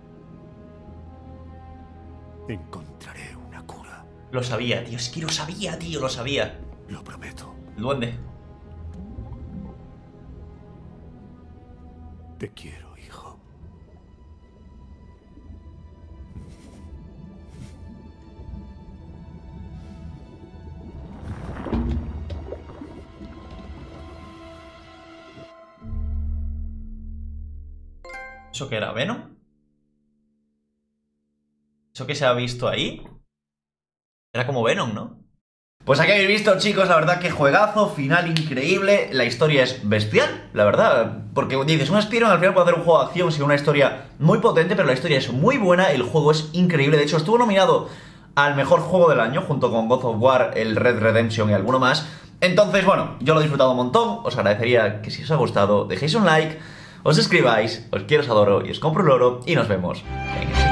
Encontraré una cura. Lo sabía, tío. Es que lo sabía, tío. Lo sabía. Lo prometo. El duende. Te quiero, hijo. ¿Eso qué era? ¿Venom? ¿Eso que se ha visto ahí? Era como Venom, ¿no? Pues aquí habéis visto, chicos, la verdad que juegazo, final increíble. La historia es bestial, la verdad. Porque dices, un Spider-Man al final puede hacer un juego de acción sin una historia muy potente, pero la historia es muy buena, el juego es increíble. De hecho, estuvo nominado al mejor juego del año, junto con God of War, el Red Redemption y alguno más. Entonces, bueno, yo lo he disfrutado un montón. Os agradecería que si os ha gustado dejéis un like, os suscribáis, os quiero, os adoro y os compro el oro y nos vemos en el